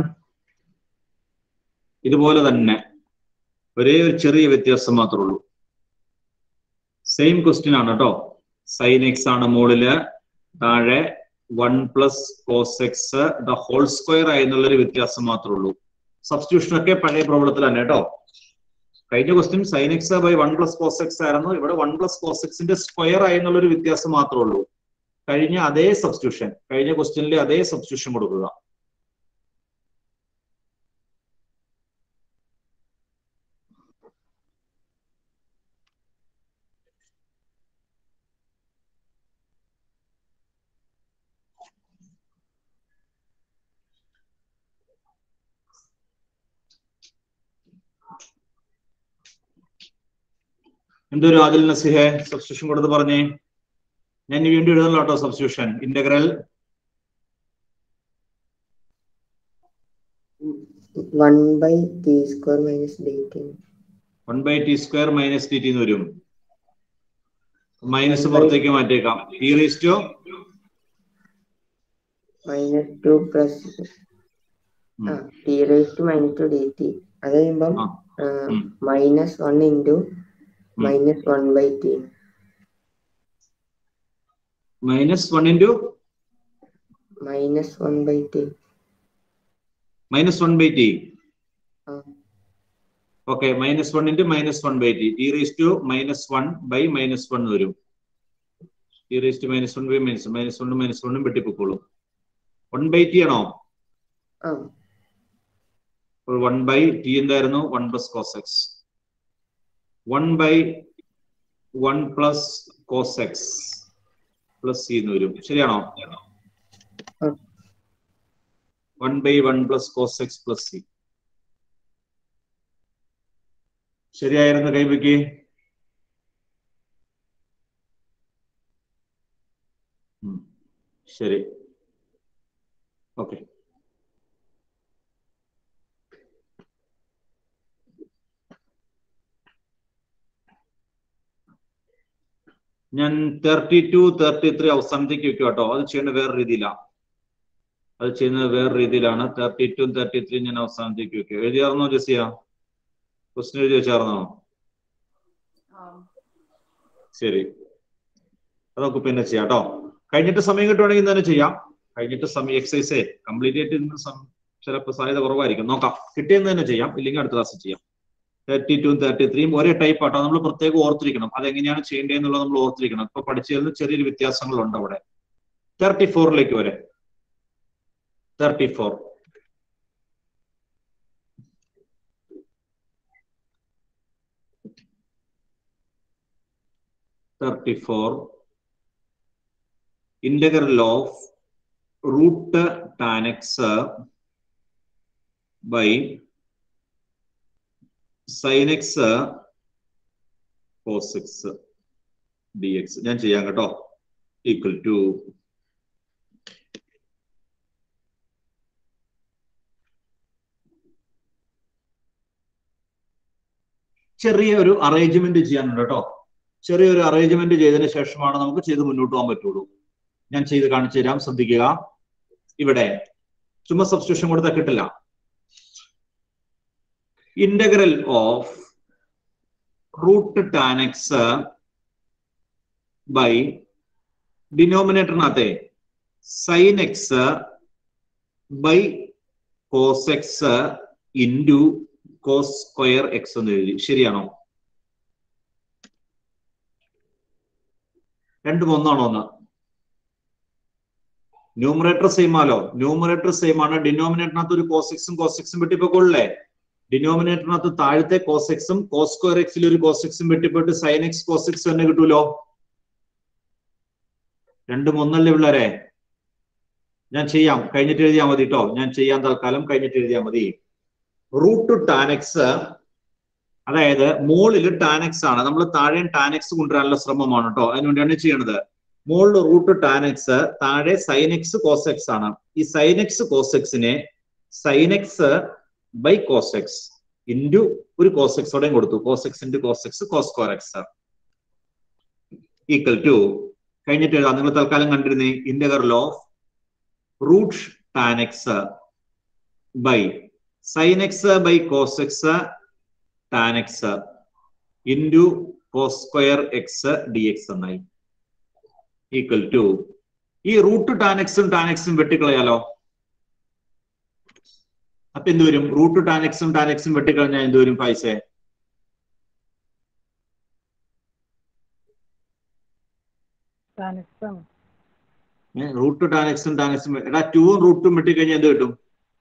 ഇതുപോലെ തന്നെ ഒരേ ഒരു ചെറിയ വ്യത്യാസം മാത്രമേ ഉള്ളൂ. സെയിം ക്വസ്റ്റ്യൻ ആണ് കേട്ടോ. സൈൻ എക്സ് ആണ് മുകളില്, താഴെ 1 + cos x the whole square ആയി എന്നുള്ളൊരു വ്യത്യാസം മാത്രമേ ഉള്ളൂ. സബ്സ്റ്റിറ്റ്യൂഷൻ ഒക്കെ പഴയ പ്രോബ്ലത്തിൽ തന്നെ കേട്ടോ. കഴിഞ്ഞ question sine x by 1 + cos x ആയിരുന്നു. ഇവിടെ 1 + cos x ന്റെ സ്ക്വയർ ആയി എന്നുള്ളൊരു വ്യത്യാസം മാത്രമേ ഉള്ളൂ. കഴിഞ്ഞ അതേ സബ്സ്റ്റിറ്റ്യൂഷൻ, കഴിഞ്ഞ ക്വസ്റ്റ്യനിലെ അതേ സബ്സ്റ്റിറ്റ്യൂഷൻ കൊടുക്കുക. എന്തൊരു ആദിൽ നസിഹെ സബ്സ്റ്റിറ്റ്യൂഷൻ കൊടുത്ത് പറഞ്ഞേ. ഞാൻ വീണ്ടും എഴുതണല്ലോ കേട്ടോ substitution. Integral 1/t² - dt. 1/t² - dt എന്ന് വരും. മൈനസ് പുറത്തേക്ക് മാറ്റിയേക്കാം. t raised to -2 + t raised to -2 dt. അത് കഴിയുമ്പം -1 into -1/t. -1 into -1/t. -1/t. Okay, -1 into -1/t. t raised to -1/-1 വരും. t raised to -1/-1 വെട്ടിപ്പോക്കോളൂ. 1/t ആണോ? 1/t എന്തായിരുന്നു? 1 + cos x. 1/1 + cos x + c എന്ന് വരും. ശരിയാണോ? 1/1 + cos x + c. ശരിയായിരുന്നു കൈവയ്ക്ക്. ശരി, ഓക്കെ. ഞാൻ 32, 33 അവസാനത്തേക്ക് വെക്കും കേട്ടോ. അത് ചെയ്യുന്ന വേറെ രീതിയിലാണ്. 32, 33 ഞാൻ അവസാനത്തേക്ക് വെക്കും. എഴുതിയാർന്നോ ജസിയ? ക്വസ്റ്റ്യൻ എഴുതി വെച്ചാർന്നോ? ശരി, അത് നമുക്ക് പിന്നെ ചെയ്യാം കേട്ടോ. കഴിഞ്ഞിട്ട് സമയം കിട്ടുവാണെങ്കിൽ തന്നെ ചെയ്യാം. കഴിഞ്ഞിട്ട് സമയം എക്സസൈസേ കംപ്ലീറ്റ് ആയിട്ട് ചിലപ്പോൾ സാധ്യത കുറവായിരിക്കും. നോക്കാം, കിട്ടിയെന്ന് തന്നെ ചെയ്യാം, ഇല്ലെങ്കിൽ അടുത്ത ക്ലാസ് ചെയ്യാം. 32, 33 ഒരേ ടൈപ്പ് ആട്ടോ. നമ്മൾ പ്രത്യേകം ഓർത്തിരിക്കണം അതെങ്ങനെയാണ് ചെയ്യേണ്ടതെന്നുള്ളത്. നമ്മൾ ഓർത്തിരിക്കണം. ഇപ്പൊ പഠിച്ചതിൽ ചെറിയൊരു വ്യത്യാസങ്ങളുണ്ട് അവിടെ. 34ലേക്ക് വരെ. 34 integral of root tan x by sin x cos x dx. ഞാൻ ചെയ്യാം കേട്ടോ. ഈക്വൽ ടു ചെറിയൊരു അറേഞ്ച്മെന്റ് ചെയ്യാനുണ്ട് കേട്ടോ. ചെറിയൊരു അറേഞ്ച്മെന്റ് ചെയ്തതിന് ശേഷമാണ് നമുക്ക് ചെയ്ത് മുന്നോട്ട് പോകാൻ പറ്റുള്ളൂ. ഞാൻ ചെയ്ത് കാണിച്ചു തരാം, ശ്രദ്ധിക്കുക. ഇവിടെ ചുമ്മാ സബ്സ്റ്റിറ്റ്യൂഷൻ കൊടുത്താൽ കിട്ടില്ല. Integral of root tan x by ഡിനോമിനേറ്ററിനകത്തെ sine x by cos x into cos square x എന്ന് എഴുതി. ശരിയാണോ? രണ്ടും ഒന്നാണോ? ഒന്ന് ന്യൂമറേറ്റർ സെയിം ആലോ. ന്യൂമറേറ്റർ സെയിം ആണ്. ഡിനോമിനേറ്ററിനകത്ത് ഒരു കോസ് എക്സും വെട്ടിപ്പോക്കൊള്ളേ. ഡിനോമിനേറ്ററിനകത്ത് താഴത്തെ കോസ് എക്സും കോസ് സ്ക്വയർ എക്സിൽ ഒരു കോസ് എക്സും വെട്ടിപ്പോയിട്ട് സൈൻ എക്സ് കോസ് എക്സ് തന്നെ കിട്ടൂലോ. രണ്ടും ഒന്നല്ലേ പിള്ളേരെ? ഞാൻ ചെയ്യാം, കഴിഞ്ഞിട്ട് എഴുതിയാൽ മതി കേട്ടോ. ഞാൻ ചെയ്യാൻ തൽക്കാലം കഴിഞ്ഞിട്ട് എഴുതിയാൽ മതി. റൂട്ട് ടാൻ എക്സ്, അതായത് മുകളിൽ ടാൻ എക്സ് ആണ്. നമ്മൾ താഴെ ടാൻ എക്സ് കൊണ്ടുവരാനുള്ള ശ്രമമാണ് കേട്ടോ. അതിനുവേണ്ടിയാണ് ചെയ്യണത്. മുകളിൽ റൂട്ട് ടാൻ എക്സ്, താഴെ സൈൻ എക്സ് കോസ് എക്സ് ആണ്. ഈ സൈൻ എക്സ് കോസ് എക്സിനെ sine x by cos x into ഒരു കോസ് എക്സോടെയും കൊടുത്തു. Cos x into cos x cos square x equal to കഴിഞ്ഞിട്ട് എഴുതാം. നിങ്ങൾ തൽക്കാലം കണ്ടിരുന്നേ integral of root tan x by sine x by cos x tan x into cos square x d x എന്നായി ഈക്വൽ ടു ഈ റൂട്ട് ടാൻ എക്സും വെട്ടിക്കളയാലോ. അപ്പൊ എന്ത് വരും? റൂട്ട് ടാൻ എക്സും വെട്ടിക്കളഞ്ഞാൽ എന്ത് വരും പൈസ? റൂട്ട് ടാൻ എക്സും എടാ 2 ഉം റൂട്ടും വെട്ടിക്കഴിഞ്ഞാൽ എന്ത് കിട്ടും?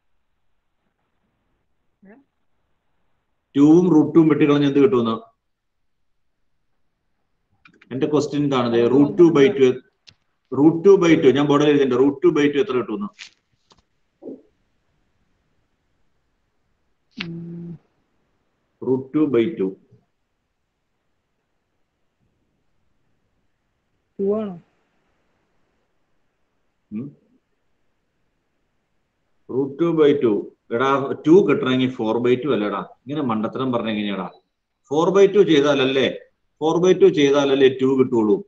2 ഉം റൂട്ടും വെട്ടിക്കളഞ്ഞാൽ എന്ത് കിട്ടുമെന്ന് എന്റെ ക്വസ്റ്റ്യൻ ഇതാണത്. റൂട്ട് ടു ബൈ ടു ഞാൻ ബോർഡിൽ എഴുതിണ്ട്. റൂട്ട് 2 ബൈ 2 എത്ര കിട്ടുമെന്ന്? റൂട്ട് 2 ബൈ 2 റൂട്ട് 2 ബൈ 2 എടാ 2 കിട്ടണമെങ്കിൽ 4 ബൈ 2 അല്ലേടാ. ഇങ്ങനെ മണ്ടത്തരം പറഞ്ഞ എങ്ങനെയാടാ? 4 ബൈ 2 ചെയ്താലല്ലേ 2 കിട്ടുള്ളൂ.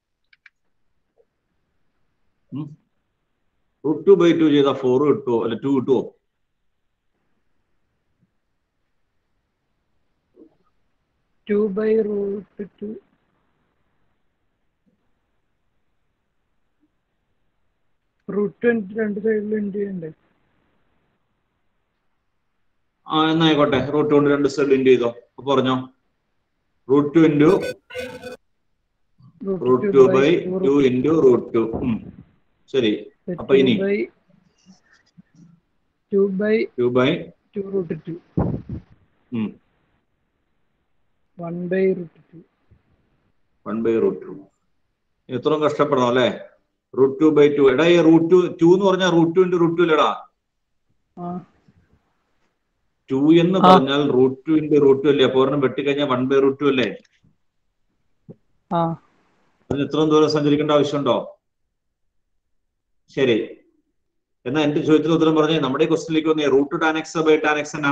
റൂട്ട് 2 ബൈ 2 ചെയ്താൽ 4 കിട്ടുമോ അല്ല 2 കിട്ടുമോ? 2 by root 2 റൂട്ട് രണ്ട് സൈഡിൽ ഇൻഡ് ചെയ്യണ്ടേ? എന്നായിക്കോട്ടെ. റൂട്ട് കൊണ്ട് 2 സൈഡിൽ ഇൻഡ് ചെയ്തോ. അപ്പൊ പറഞ്ഞോ root 2 into root 2 by 2 into root 2. ശരി. അപ്പൊ ഇനി 2 by 2 root 2 1 by root 2 1 by root 2. ഇത്രയും കഷ്ടപ്പെടണം അല്ലേ? Root 2 by 2. എടാ ഈ റൂട്ട് 2 എന്ന് പറഞ്ഞാൽ റൂട്ട് 2 ഇൻറ്റു റൂട്ട് 2 അല്ലേടാ? 2 എന്ന് പറഞ്ഞാൽ റൂട്ട് 2 ഇൻറ്റു റൂട്ട് 2 അല്ലേ? അപ്പൊ ഒരെണ്ണം വെട്ടിക്കഴിഞ്ഞാൽ 1 ബൈ റൂട്ട് 2 അല്ലേ? അതിന് ഇത്രയും ദൂരം സഞ്ചരിക്കേണ്ട ആവശ്യമുണ്ടോ? ശരി. എന്നാ എന്റെ ചോദ്യത്തിന് ഉത്തരം പറഞ്ഞേ. നമ്മുടെ ക്വസ്റ്റിലേക്ക് വന്നേ. Root tan x by tan x എന്നാ?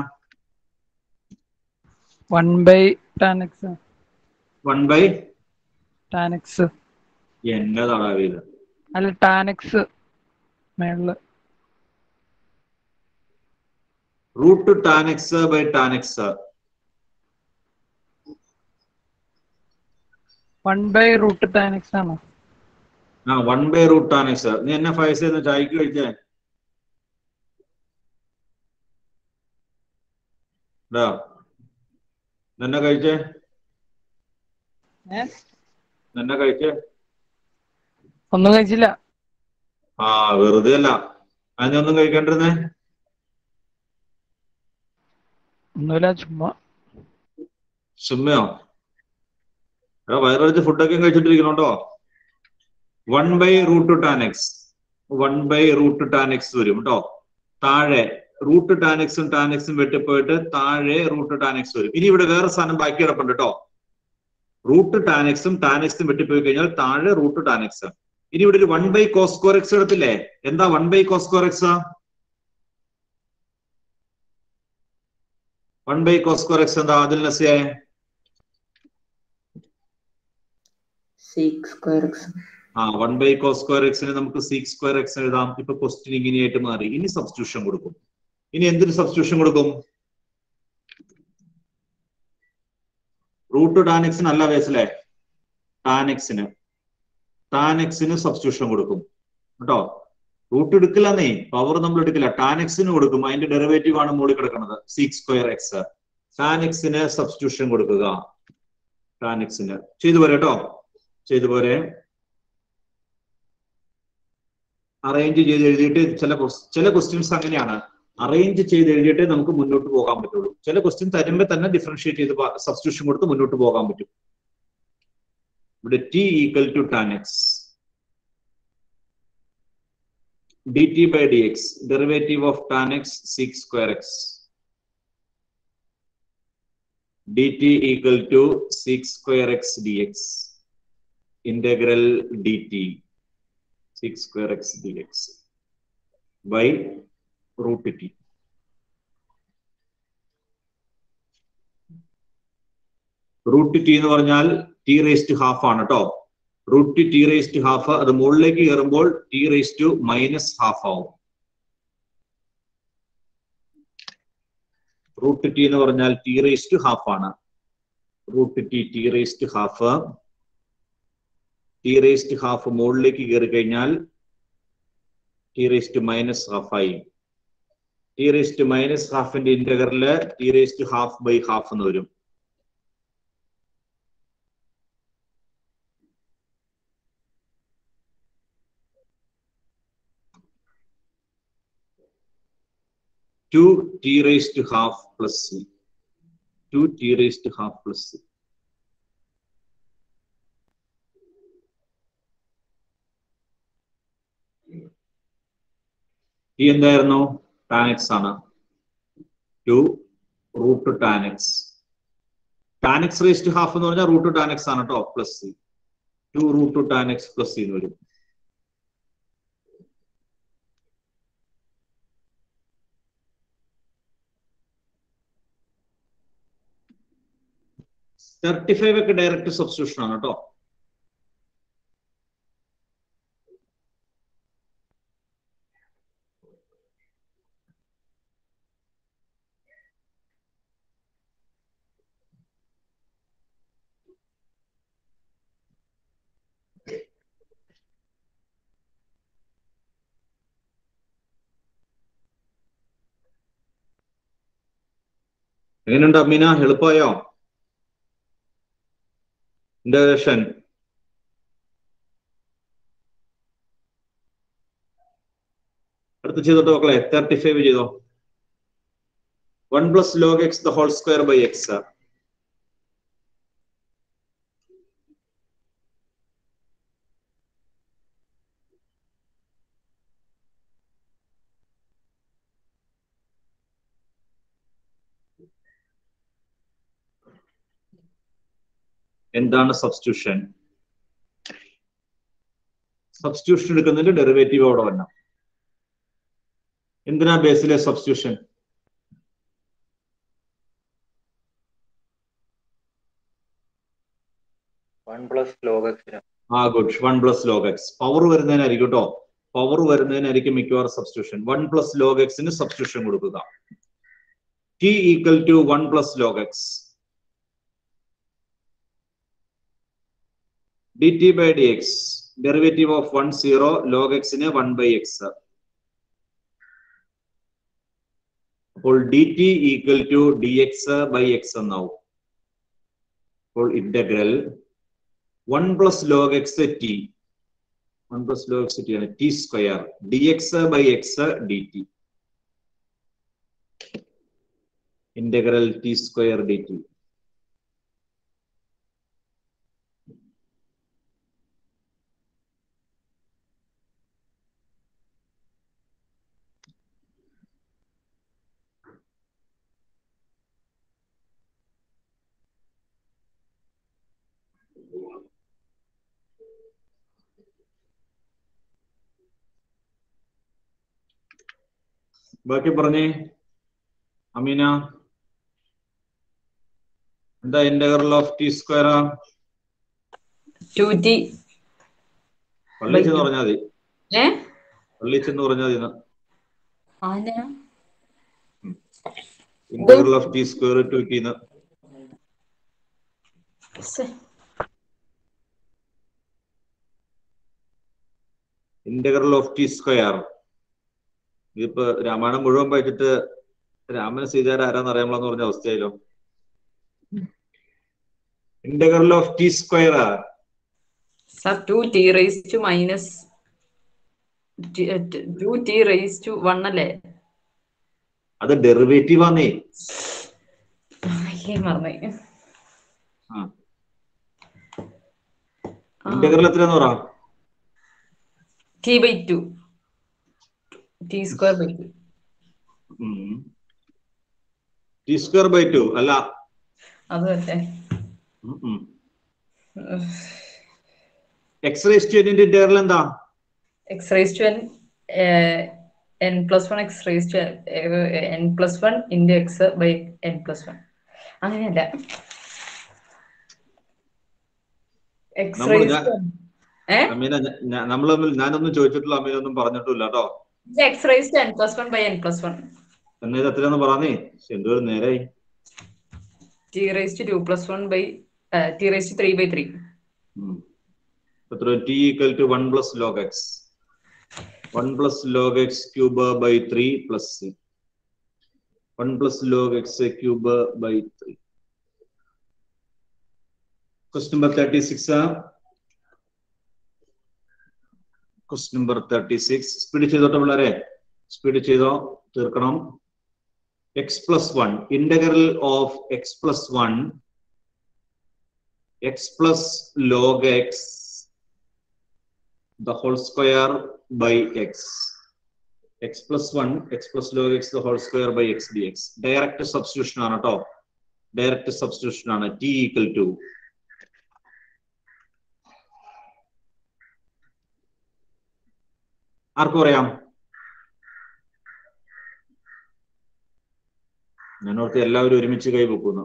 1 by tan x 1 by tan x എന്നതാടാ ഇത്? അല്ല tan x മേളില് root tan x by tan x 1 by root tan x ആണോ? 1 by root tan x. നീ എന്നെ ഫൈസ് ചെയ്യുന്ന ചായക്ക് കഴിച്ചേ? നിന്നെ കഴിച്ചേ? നിന്നെ കഴിച്ചേ? ഒന്നും കഴിച്ചില്ല. വെറുതെ അല്ല. അതിനൊന്നും കഴിക്കാണ്ടിരുന്നേ? ഒന്നുമില്ല, ചുമ്മാ. ചുമ്മയോ? വയറടിച്ച് ഫുഡൊക്കെ കഴിച്ചിട്ടിരിക്കണോട്ടോ. 1 by root tan x 1 by root tan x വരും കേട്ടോ. താഴെ റൂട്ട് ടാൻ എക്സും വെട്ടിപ്പോയിട്ട് താഴെ റൂട്ട് ടാൻ എക്സ് വരും. ഇനി ഇവിടെ വേറെ സാധനം ബാക്കി കിടപ്പുണ്ട് കേട്ടോ. റൂട്ട് ടാൻ എക്സും വെട്ടിപ്പോയി കഴിഞ്ഞാൽ താഴെ റൂട്ട് ടാൻ എക്സ്. ഇനി ഇവിടെ ഒരു 1 by cos square x എടുത്തില്ലേ? എന്താ 1 by cos square x? 1 by cos square x എന്താ? അതിൽ നസിയേ sec square x. 1 by cos square x നെ നമുക്ക് sec square x എഴുതാം. ഇപ്പൊ ക്വസ്റ്റ്യൻ ഇങ്ങനെയായിട്ട് മാറി. ഇനി സബ്സ്റ്റിറ്റ്യൂഷൻ കൊടുക്കും. ഇനി എന്തൊരു സബ്സ്റ്റിറ്റ്യൂഷൻ കൊടുക്കും? റൂട്ട് ടാൻ എക്സിന് അല്ല വേസല്ലേ, ടാൻ എക്സിന് സബ്സ്റ്റിറ്റ്യൂഷൻ കൊടുക്കും കേട്ടോ. റൂട്ട് എടുക്കില്ലെന്നേ, പവർ നമ്മൾ എടുക്കില്ല. ടാൻ എക്സിന് കൊടുക്കും. അതിന്റെ ഡെറിവേറ്റീവ് ആണ് മുകളിൽ കിടക്കുന്നത്, sec square x. ടാൻ എക്സിന് സബ്സ്റ്റിറ്റ്യൂഷൻ കൊടുക്കുക. ടാൻ എക്സിന് ചെയ്തു പോരെ കേട്ടോ, ചെയ്തു പോരെ. അറേഞ്ച് ചെയ്ത് എഴുതിയിട്ട് ചില ക്വസ്റ്റ്യൻസ് അങ്ങനെയാണ്, അറേഞ്ച് ചെയ്ത് എഴുതിയിട്ടേ നമുക്ക് മുന്നോട്ട് പോകാൻ പറ്റുള്ളൂ. ചില ക്വസ്റ്റ്യൻ തരുമ്പോൾ തന്നെ ഡിഫറൻഷിയേറ്റ് ചെയ്ത് സബ്സ്റ്റിറ്റ്യൂഷൻ കൊടുത്ത് മുന്നോട്ട് പോകാൻ പറ്റും. ഇവിടെ t equal to tan x dt by dx, derivative of tan x sec square x, dt equal to sec square x dx, integral dt sec square x dx by root t. Root t എന്ന് പറഞ്ഞാൽ t raised to half ആണ് കേട്ടോ. Root t raise to half, അത് മുകളിലേക്ക് കയറുമ്പോൾ t raise to minus half ആവും. റൂട്ട് ടി എന്ന് പറഞ്ഞാൽ ടി റേസ് ടു ഹാഫ് ആണ്. Root t raise to half, t raise to half മുകളിലേക്ക് കയറി കഴിഞ്ഞാൽ t raise to minus half ആയി. ടി റേസ് ടു മൈനസ് ഹാഫിന്റെ integral t raise to half by half എന്ന് വരും. To T raise to half plus c, 2 t raised to half plus c. ഈ എന്തായിരുന്നു? tan x ആണ്. 2 root tan x. tan x raised to half എന്ന് പറഞ്ഞാൽ root tan x ആണ് കേട്ടോ, പ്ലസ് c. 2 root tan x plus c എന്ന് വരും. $35 ഒക്കെ ഡയറക്റ്റ് സബ്സ്റ്റിറ്റ്യൂഷൻ ആണ് കേട്ടോ. എങ്ങനെയുണ്ട് അമീന? എളുപ്പമായോ ഇന്റഗ്രേഷൻ? അടുത്ത് ചെയ്തോട്ടോ മക്കളെ. 35 ചെയ്തോ. 1 plus log x the whole square by x. എന്താണ് സബ്സ്റ്റിറ്റ്യൂഷൻ? സബ്സ്റ്റിറ്റ്യൂഷൻ എടുക്കുന്നതിന്റെ ഡെറിവേറ്റീവ് അവിടെ വരണം. എന്തിനാ ബേസിലെ substitution? Good. 1 plus log x power വരുന്നതിനായിരിക്കും കേട്ടോ. പവർ വരുന്നതിനായിരിക്കും മിക്കവാറും സബ്സ്റ്റിറ്റ്യൂഷൻ. 1 plus log x ന് സബ്സ്റ്റിറ്റ്യൂഷൻ കൊടുക്കുക. t equal to 1 plus log x. dt by dx, derivative of 1 0, log x ന് 1 by x. അപ്പോൾ dt equal to dx by x എന്നാവും. അപ്പോൾ integral 1 plus log x t, 1 plus log x t ആണ്, t square dx by x dt. Integral t square dt. ബാക്കി പറഞ്ഞേ അമീന. എന്താ integral of t square? 2t പള്ളിച്ചെന്ന് പറഞ്ഞാൽ മതി. പള്ളിച്ചെന്ന് പറഞ്ഞാൽ മതി. Integral of t square 2t. Integral of t square. ഇതിപ്പോ രാമായണം മുഴുവൻ വായിച്ചിട്ട് രാമന് സീതാര ആരാന്ന് അറിയാമല്ലോ പറഞ്ഞ അവസ്ഥയായല്ലോ. Integral of t square 2t raised to minus 2t raised to 1 അല്ലേ? അത് ഡെറിവേറ്റീവ് ആണേ. ഇന്റഗ്രൽ എത്രയാന്ന് പറ? t by 2, t square by 2. t square by 2 അല്ല, അതല്ലേ x raised to n ന്റെ ഇന്റഗ്രൽ എന്താ? x raised to n, n plus 1 x raised to n plus 1 into x by n plus 1. അങ്ങനെയല്ല. x raised to n. Ameena നമ്മൾ തമ്മിൽ ഞാനൊന്നും ചോദിച്ചിട്ടില്ല, അമീനൊന്നും പറഞ്ഞിട്ടില്ല കേട്ടോ. X raise to n + 1 / n + 1. എന്നെ ഇത് എത്രയാന്ന് പറഞ്ഞേ, എന്തോ നേരായി. t raised to 2 + 1 by t raised to 3/3. എത്ര? t = 1 + log x. 1 + log x cube by 3 plus c. 1 + log x cube by 3. Question number 36. Question number 36. Speed ചെയ്തോട്ടെ പിള്ളേരെ, സ്പീഡ് ചെയ്തോ, തീർക്കണം. x + 1 integral of x + 1 x plus log x the whole square by x. x + 1 x plus log x the whole square by x dx. Direct substitution ആണ് കേട്ടോ, ഡയറക്റ്റ് സബ്സ്റ്റിറ്റ്യൂഷൻ ആണ്. t = ആർക്കും അറിയാം? ഞാനോർത്ത് എല്ലാവരും ഒരുമിച്ച് കൈ വെക്കുന്നു.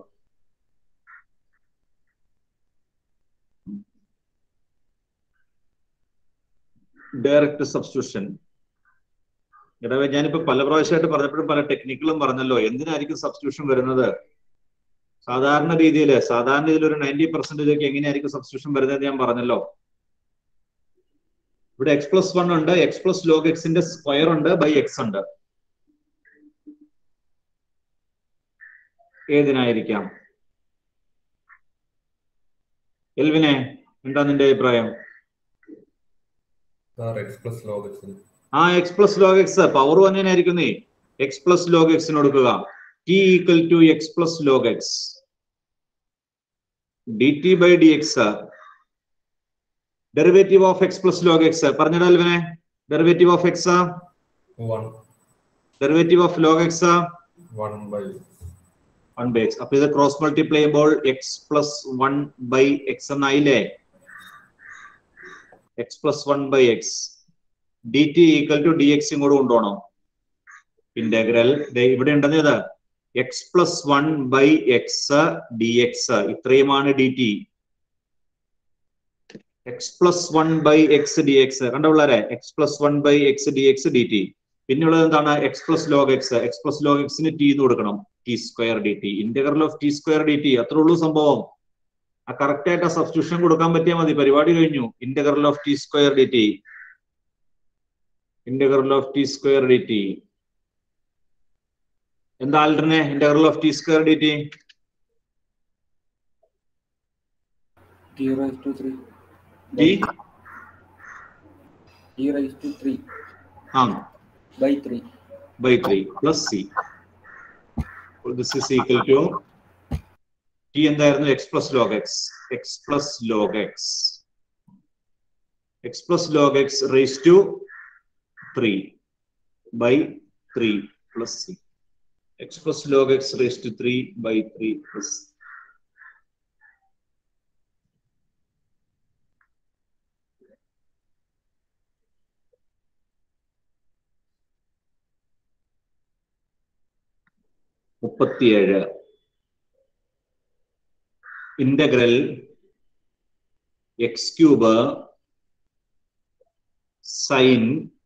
Direct substitution. ഇടവേ ഞാനിപ്പോ പല പ്രാവശ്യമായിട്ട് പറഞ്ഞപ്പോഴും പല ടെക്നിക്കുകളും പറഞ്ഞല്ലോ. എന്തിനായിരിക്കും സബ്സ്റ്റിറ്റ്യൂഷൻ വരുന്നത്? സാധാരണ രീതിയിൽ ഒരു 90% എങ്ങനെയായിരിക്കും സബ്സ്റ്റിറ്റ്യൂഷൻ വരുന്നത് ഞാൻ പറഞ്ഞല്ലോ. ഇവിടെ x + 1 ഉണ്ട്, x plus log x ന്റെ സ്ക്വയർ ഉണ്ട്, ബൈ x ഉണ്ട്. ഏതിനായിരിക്കാം? എൽവിനെ, എന്താ നിന്റെ അഭിപ്രായം? x plus log x. x plus log x power തന്നെയായിരിക്കും. x plus log x കൊടുക്കുക. t = x plus log x dt by dx. Derivative of x plus log x പറഞ്ഞിടാ എൽവിനെ. Derivative of x 1. Derivative of log x 1 by x. അപ്പൊ ഇത് ക്രോസ് മൾട്ടിപ്ലൈ ചെയ്യുമ്പോൾ x plus 1 by x എന്നായില്ലേ? x plus 1 by x dt = dx ഇങ്ങോട്ട് കൊണ്ടുപോകണം. ഇന്റഗ്രൽ ഇവിടെ ഉണ്ടെന്ന് ഇത് x plus 1 by x dx. ഇത്രയുമാണ് dt. x plus 1 by x dx കണ്ടോ പിള്ളേരെ? x plus 1 by x dx dt. പിന്നെയുള്ളത് എന്താണ്? x plus log x. x plus log x ന് t എന്ന് കൊടുക്കണം. t² dt. Integral of t² dt. അത്രേ ഉള്ളൂ സംഭവം. ആ കറക്റ്റ് ആയിട്ട് ആ സബ്സ്റ്റിറ്റ്യൂഷൻ കൊടുക്കാൻ പറ്റിയാൽ മതി, പരിപാടി കഴിഞ്ഞു. Integral of t² dt. Integral of t² dt. എന്താ ആൾട്ടർനെ? Integral of t² dt t raised to 3 by 3 plus c. This is equal to t എന്തായിരുന്നു? x plus log x. x plus log x. x plus log x raised to 3 by 3 plus c. x plus log x raised to 3 by 3 plus c. Integral x³ sin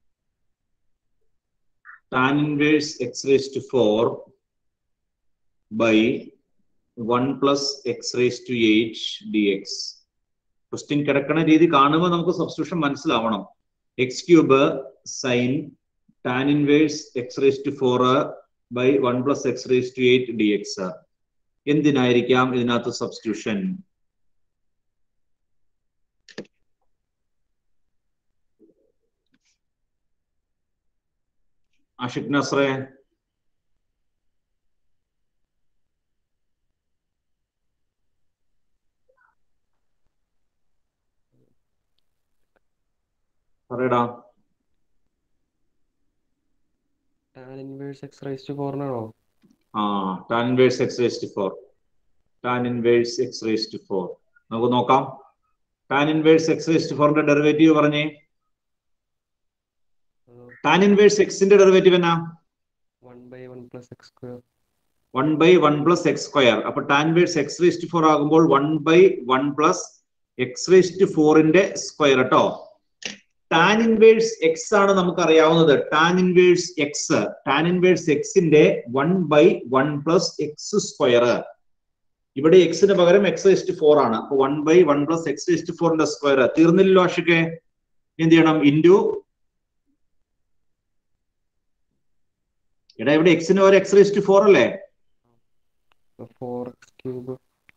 tan inverse x raised to 4 by 1 plus x raised to 8 dx. Question കിടക്കുന്ന രീതി കാണുമ്പോൾ നമുക്ക് സബ്സ്റ്റിറ്റ്യൂഷൻ മനസ്സിലാവണം. x³ sin tan inverse x raised to 4 by 1 plus x raised to 8 dx. എന്തിനായിരിക്കാം ഇതിനകത്ത് സബ്സ്റ്റിറ്റ്യൂഷൻ? ആഷിഖ് നസ്രെ, പറയടാ. tan inverse x raised to 4 ആണോ? tan inverse x raised to 4. tan inverse x raised to 4 നമുക്ക് നോക്കാം. tan inverse x raised to 4 ന്റെ ഡെറിവേറ്റീവ് പറഞ്ഞേ. tan inverse x ന്റെ ഡെറിവേറ്റീവ് എന്നാ? 1 by 1 plus x square. 1 by 1 plus x square. അപ്പൊ tan inverse x raised to 4 ആകുമ്പോൾ 1 by 1 plus x⁴ സ്ക്വയർ കേട്ടോ. ടാൻ ഇൻവേഴ്സ് എക്സ് ആണ് നമുക്ക് അറിയാവുന്നത്. ടാൻ ഇൻവേഴ്സ് എക്സിന്റെ 1/1 + x². ഇവിടെ എക്സിന് പകരം x⁴ ആണ്. അപ്പൊ 1/1 + x⁴ സ്ക്വയർ. തീർന്നില്ലല്ലോ ആഷിക്കെ? എന്ത് ചെയ്യണം? ഇൻറ്റു എടാ ഇവിടെ എക്സിന് ഒരു x⁴ അല്ലേ? 4x³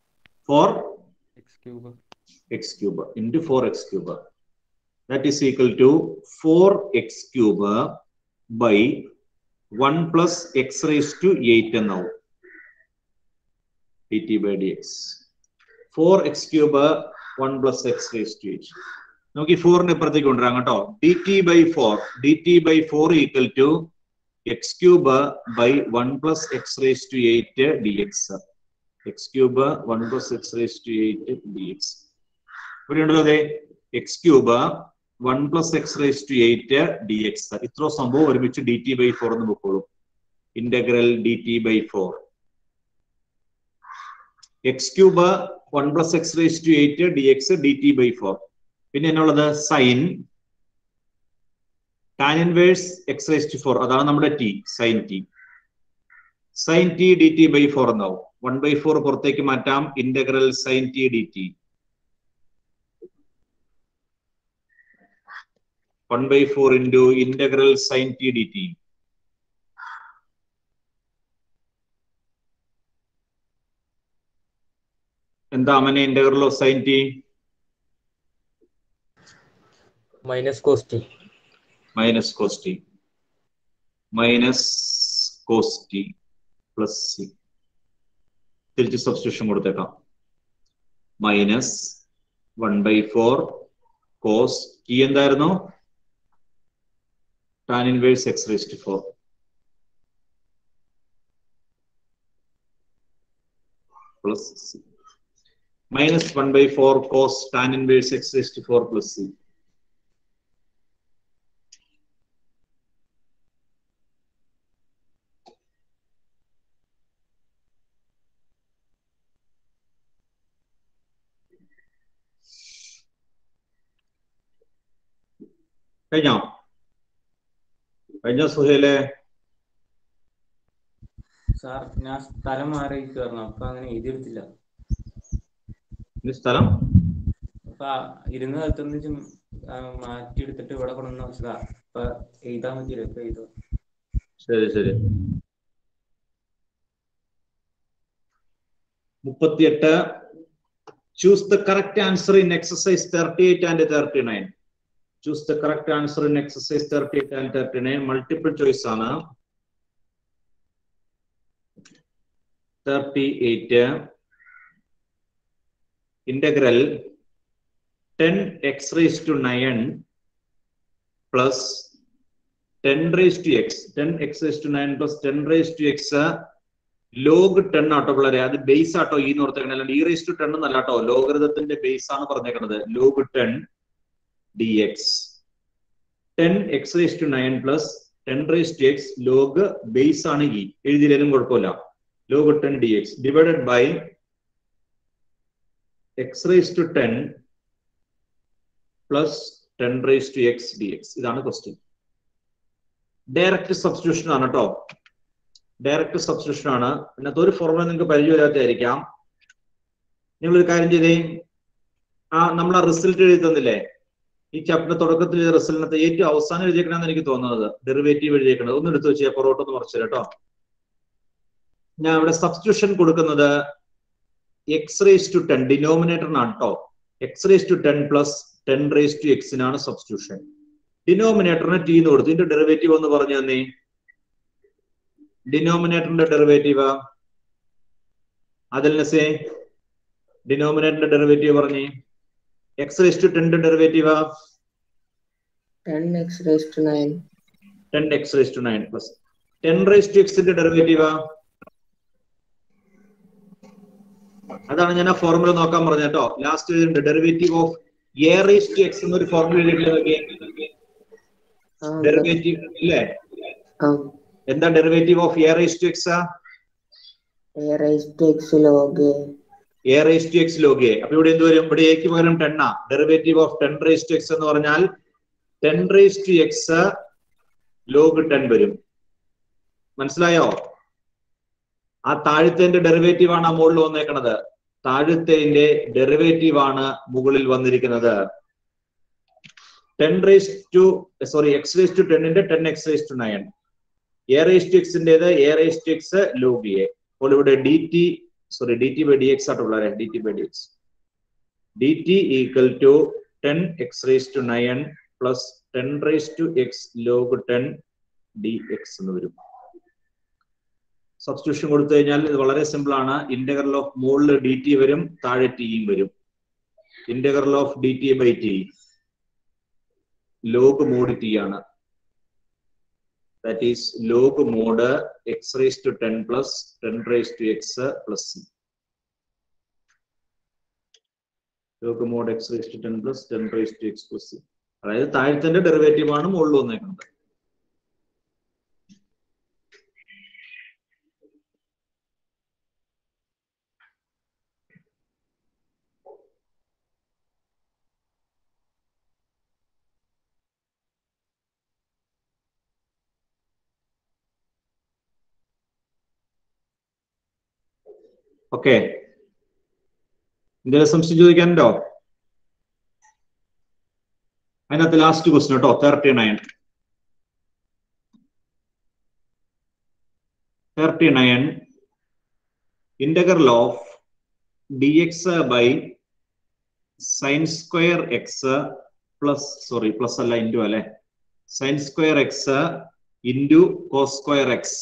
4x³ into 4x³. That is equal to 4x³ by 1 + x⁸ എന്നാവും dt/dx. 4x³ 1 + x⁸. നമുക്ക് ഈ 4നെ ഇപ്പുറത്തേക്ക് കൊണ്ടുവരാം കേട്ടോ. dt/4 equal to x³ by 1 + x⁸ dx. x³ 1 + x⁸ dx. ഇവിടെ ഉണ്ടല്ലോ അതെ x³ 1 + x⁸ dx. ഇത്ര സംഭവം ഒരുമിച്ച് dt/4 എന്ന് പൊക്കോളും. Integral dt/4 x³ 1 + x⁸ dx dt/4. പിന്നെ എന്നുള്ളത് സൈൻ ടാൻ ഇൻവേഴ്സ് x⁴. അതാണ് നമ്മുടെ t, sine t. Sine t dt/4 എന്നാവും. 1/4 പുറത്തേക്ക് മാറ്റാം. Integral sine t dt. 1/4 into integral sin t dt. എന്താ അമനെ integral of sine t? Minus cos t. Minus cos t. Minus cos t plus c. തിരിച്ച് സബ്സ്റ്റിറ്റ്യൂഷൻ കൊടുത്തേക്കാം. മൈനസ് 1/4 കോസ് ടി എന്തായിരുന്നു? Tan inverse x⁴ plus c. Minus 1/4 cos tan inverse x⁴ plus c. കഴിഞ്ഞോ സുഹേലെ? സാർ ഞാൻ സ്ഥലം മാറിയിരിക്കുന്നു, അപ്പൊ അങ്ങനെ എഴുതിയെടുത്തില്ല. സ്ഥലം അപ്പൊ ഇരുന്ന സ്ഥലത്തുനിന്ന് മാറ്റിയെടുത്തിട്ട് ഇവിടെ കൊണ്ടുവന്ന വെച്ചതാ. അപ്പൊ എഴുതാൻ പറ്റില്ല. ഇപ്പൊ എഴുതുക. ശരി ശരി. 38. Choose the correct answer in exercise 38 and 39. Choose the correct answer in exercise 38 and 39. Multiple choice ആണ്. 38 integral 10x⁹ plus 10x. 10x⁹ plus 10x log 10 ആട്ടോ പിള്ളേരെ. അത് ബേസ് ആട്ടോ ഈ ഓർത്തേക്കണേ. അല്ലാണ്ട് e⁻10 എന്നല്ല കേട്ടോ. ലോഗരിതത്തിന്റെ ബേസ് ആണ് പറഞ്ഞേക്കുന്നത്. log 10 dx. 10x⁹ plus 10x log base ആണ് ഈ. എഴുതിയില്ലേലും കുഴപ്പമില്ല. log 10 dx divided by x⁻10 plus 10x dx. ഇതാണ് ക്വസ്റ്റ്യൻ. ഡയറക്റ്റ് സബ്സ്റ്റിറ്റ്യൂഷൻ ആണ് കേട്ടോ. ഡയറക്റ്റ് സബ്സ്റ്റിറ്റ്യൂഷൻ ആണ്. അതിനകത്ത് ഒരു ഫോർമുല നിങ്ങൾക്ക് പരിചയമില്ലാത്തായിരിക്കാം. നിങ്ങളൊരു കാര്യം ചെയ്തേ, നമ്മൾ ആ റിസൾട്ട് എഴുതി തന്നില്ലേ? ഈ ചാപ്റ്റർ തുടക്കത്തിൽ റിസൾട്ടിനകത്ത് ഏറ്റവും അവസാനം എഴുതിയേക്കണമെന്ന് എനിക്ക് തോന്നുന്നത് ഡെറിവേറ്റീവ് എഴുതിയേക്കണത്. ഒന്ന് എടുത്ത് വെച്ചാൽ പുറകോട്ടൊന്ന് മറിച്ചു കേട്ടോ. ഞാൻ ഇവിടെ സബ്സ്റ്റിറ്റ്യൂഷൻ കൊടുക്കുന്നത് x⁻10 ഡിനോമിനേറ്ററിനാണ് കേട്ടോ. x⁻10 plus 10x substitution. ഡിനോമിനേറ്ററിന് t എന്ന് കൊടുത്തു. ഇതിന്റെ ഡെറിവേറ്റീവ് ഒന്ന് പറഞ്ഞു തന്നെ. ഡിനോമിനേറ്ററിന്റെ ഡെറിവേറ്റീവ് അതിൽ ഡിനോമിനേറ്ററിന്റെ ഡെറിവേറ്റീവ് പറഞ്ഞേ. x⁻10 derivative 10x⁹ 10x⁹ plus 10x derivative. അതാണ് ഞാൻ ആ ഫോർമുല നോക്കാൻ പറഞ്ഞ കേട്ടോ. ലാസ്റ്റ് ഡെറിവേറ്റീവ് ഓഫ് a⁻x എന്നൊരു ഫോർമുല എഴുതിയിട്ടില്ലേ? ഡെറിവേറ്റീവ് ഇല്ലേ? എന്താ derivative of a⁻x? a⁻x log a raise to x log a. അപ്പൊ ഇവിടെ എന്ത് വരും? ഇവിടെ എക്ക് പകരം 10 ആ. Derivative of 10 raise to x എന്ന് പറഞ്ഞാൽ 10 റേസ് ടു എക്സ് ലോഗ് 10 വരും. മനസ്സിലായോ? ആ താഴത്തെ ഡെറിവേറ്റീവ് ആണ് ആ മുകളിൽ വന്നേക്കണത്. താഴത്തെ ഡെറിവേറ്റീവ് ആണ് മുകളിൽ വന്നിരിക്കുന്നത്. 10 raise to x raise to 10 10 x raise to 9. A raise to എക്സിന്റേത് a raise to x log a. അപ്പോൾ ഇവിടെ d t by d x ആയിട്ടുള്ള d t by d x. D t equal to 10 x raise to 9 plus 10 raise to x log 10 d x എന്ന് വരും. സബ്സ്റ്റിറ്റ്യൂഷൻ കൊടുത്തു കഴിഞ്ഞാൽ ഇത് വളരെ സിമ്പിൾ ആണ്. ഇന്റഗ്രൽ ഓഫ് മുകളിൽ ഡി ടി വരും, താഴെ ടിയും വരും. Integral of d t by t log mod t ആണ്. That is log mod x raise to 10 plus 10 raise to x plus c. Log mod x raise to 10 plus 10 raise to x plus c. അതായത് താഴത്തെ ഡെറിവേറ്റീവ് ആണ് മുകളിൽ വന്നേക്കുന്നത്. ഓക്കെ, എന്തെങ്കിലും സംശയം ചോദിക്കാനുണ്ടോ? അതിനകത്ത് ലാസ്റ്റ് ക്വസ്റ്റ്യൻ കേട്ടോ, 39. Integral of d x by sine square x plus അല്ല ഇൻറ്റു അല്ലെ, sine square x into cos square x.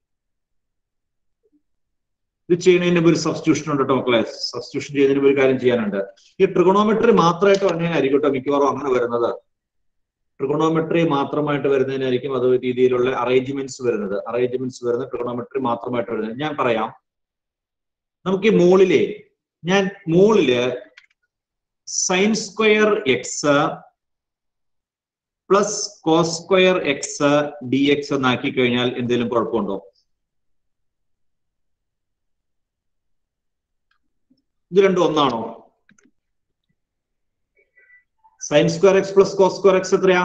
ഇത് ചെയ്യുന്നതിന് ഒരു സബ്സ്റ്റിറ്റ്യൂഷൻ ഉണ്ട് കേട്ടോ മക്കളെ. സബ്സ്റ്റിറ്റ്യൂഷൻ ചെയ്യുന്നതിന് ഒരു കാര്യം ചെയ്യാനുണ്ട്. ഈ ട്രിഗണോമെട്രി മാത്രമായിട്ട് വരുന്നതിനായിരിക്കും കേട്ടോ മിക്കവാറും അങ്ങനെ വരുന്നത്. ട്രിഗണോമെട്രി മാത്രമായിട്ട് വരുന്നതിനായിരിക്കും അത് രീതിയിലുള്ള അറേഞ്ച്മെന്റ്സ് വരുന്നത്. ട്രിഗണോമെട്രി മാത്രമായിട്ട് വരുന്നത്. ഞാൻ പറയാം, നമുക്ക് ഈ മോളില് sine square x plus cos square x d x എന്നാക്കി കഴിഞ്ഞാൽ എന്തെങ്കിലും കുഴപ്പമുണ്ടോ? ഇത് രണ്ടും ഒന്നാണോ? Sine square x plus cos square x എത്രയാ?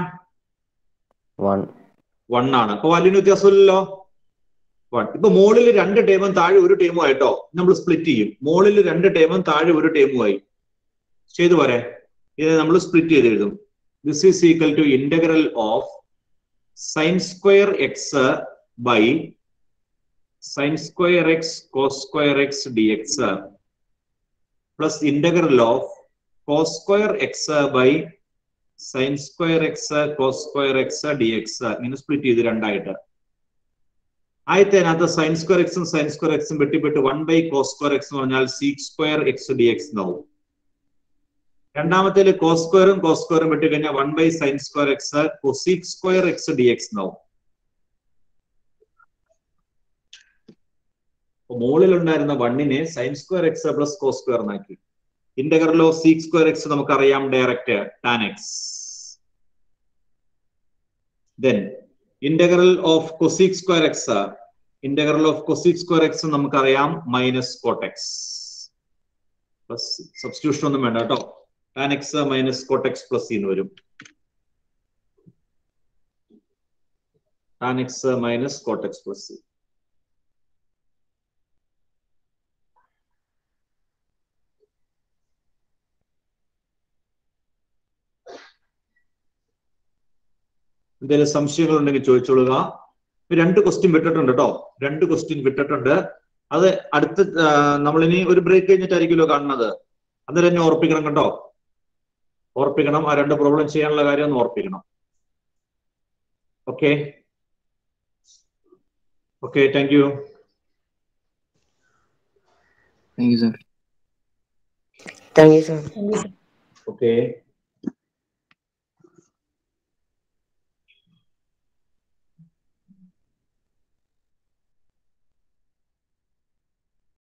1 ആണ്. അപ്പൊ വാല്യൂന് വ്യത്യാസമില്ലല്ലോ. 1. ഇപ്പൊ മുകളിൽ 2 ടേമും താഴെ 1 ടേമും ആയിട്ടോ നമ്മൾ സ്പ്ലിറ്റ് ചെയ്യും. മുകളിൽ 2 ടേമും താഴെ 1 ടേമുമായി ചെയ്തു പോരെ. ഇത് നമ്മൾ സ്പ്ലിറ്റ് ചെയ്ത് എഴുതും. This is equal to integral of sine square x by sine square x cos square x d x plus integral of cos square x by sine square x cos square x d x. ഇങ്ങനെ സ്പ്ലിറ്റ് ചെയ്ത് രണ്ടായിട്ട്. ആദ്യത്തേനകത്ത് സൈൻ സ്ക്വയർ എക്സും വെട്ടിപ്പെട്ട് 1 ബൈ കോസ് സ്ക്വയർ എക്സ് എന്ന് പറഞ്ഞാൽ sec square x d x എന്നാവും. രണ്ടാമത്തേല് കോസ് സ്ക്വയറും വെട്ടിക്കഴിഞ്ഞാൽ 1 by sine square x cosec square x d x എന്നാവും. മുകളിൽ ഉണ്ടായിരുന്ന 1നെ sine square x plus cos square എന്നാക്കി. Integral of sec square x നമുക്കറിയാം direct tan x. Then integral of cosec square x നമുക്കറിയാം minus cot x. Plus substitution ഒന്നും വേണ്ട കേട്ടോ. Tan x minus cot x plus എന്ന് വരും. Tan x minus cot x plus c. എന്തെങ്കിലും സംശയങ്ങൾ ഉണ്ടെങ്കിൽ ചോദിച്ചോളുക. 2 ക്വസ്റ്റ്യൻ വിട്ടിട്ടുണ്ട് കേട്ടോ. 2 ക്വസ്റ്റ്യൻ വിട്ടിട്ടുണ്ട്. അത് അടുത്ത നമ്മളിനി ഒരു ബ്രേക്ക് കഴിഞ്ഞിട്ടായിരിക്കുമല്ലോ കാണുന്നത്. അന്നേരം എന്നെ ഓർപ്പിക്കണം കേട്ടോ. ഓർപ്പിക്കണം. ആ 2 പ്രോബ്ലം ചെയ്യാനുള്ള കാര്യം ഒന്ന് ഓർപ്പിക്കണം. Okay, thank you. Thank you, sir. Thank you, sir. Okay.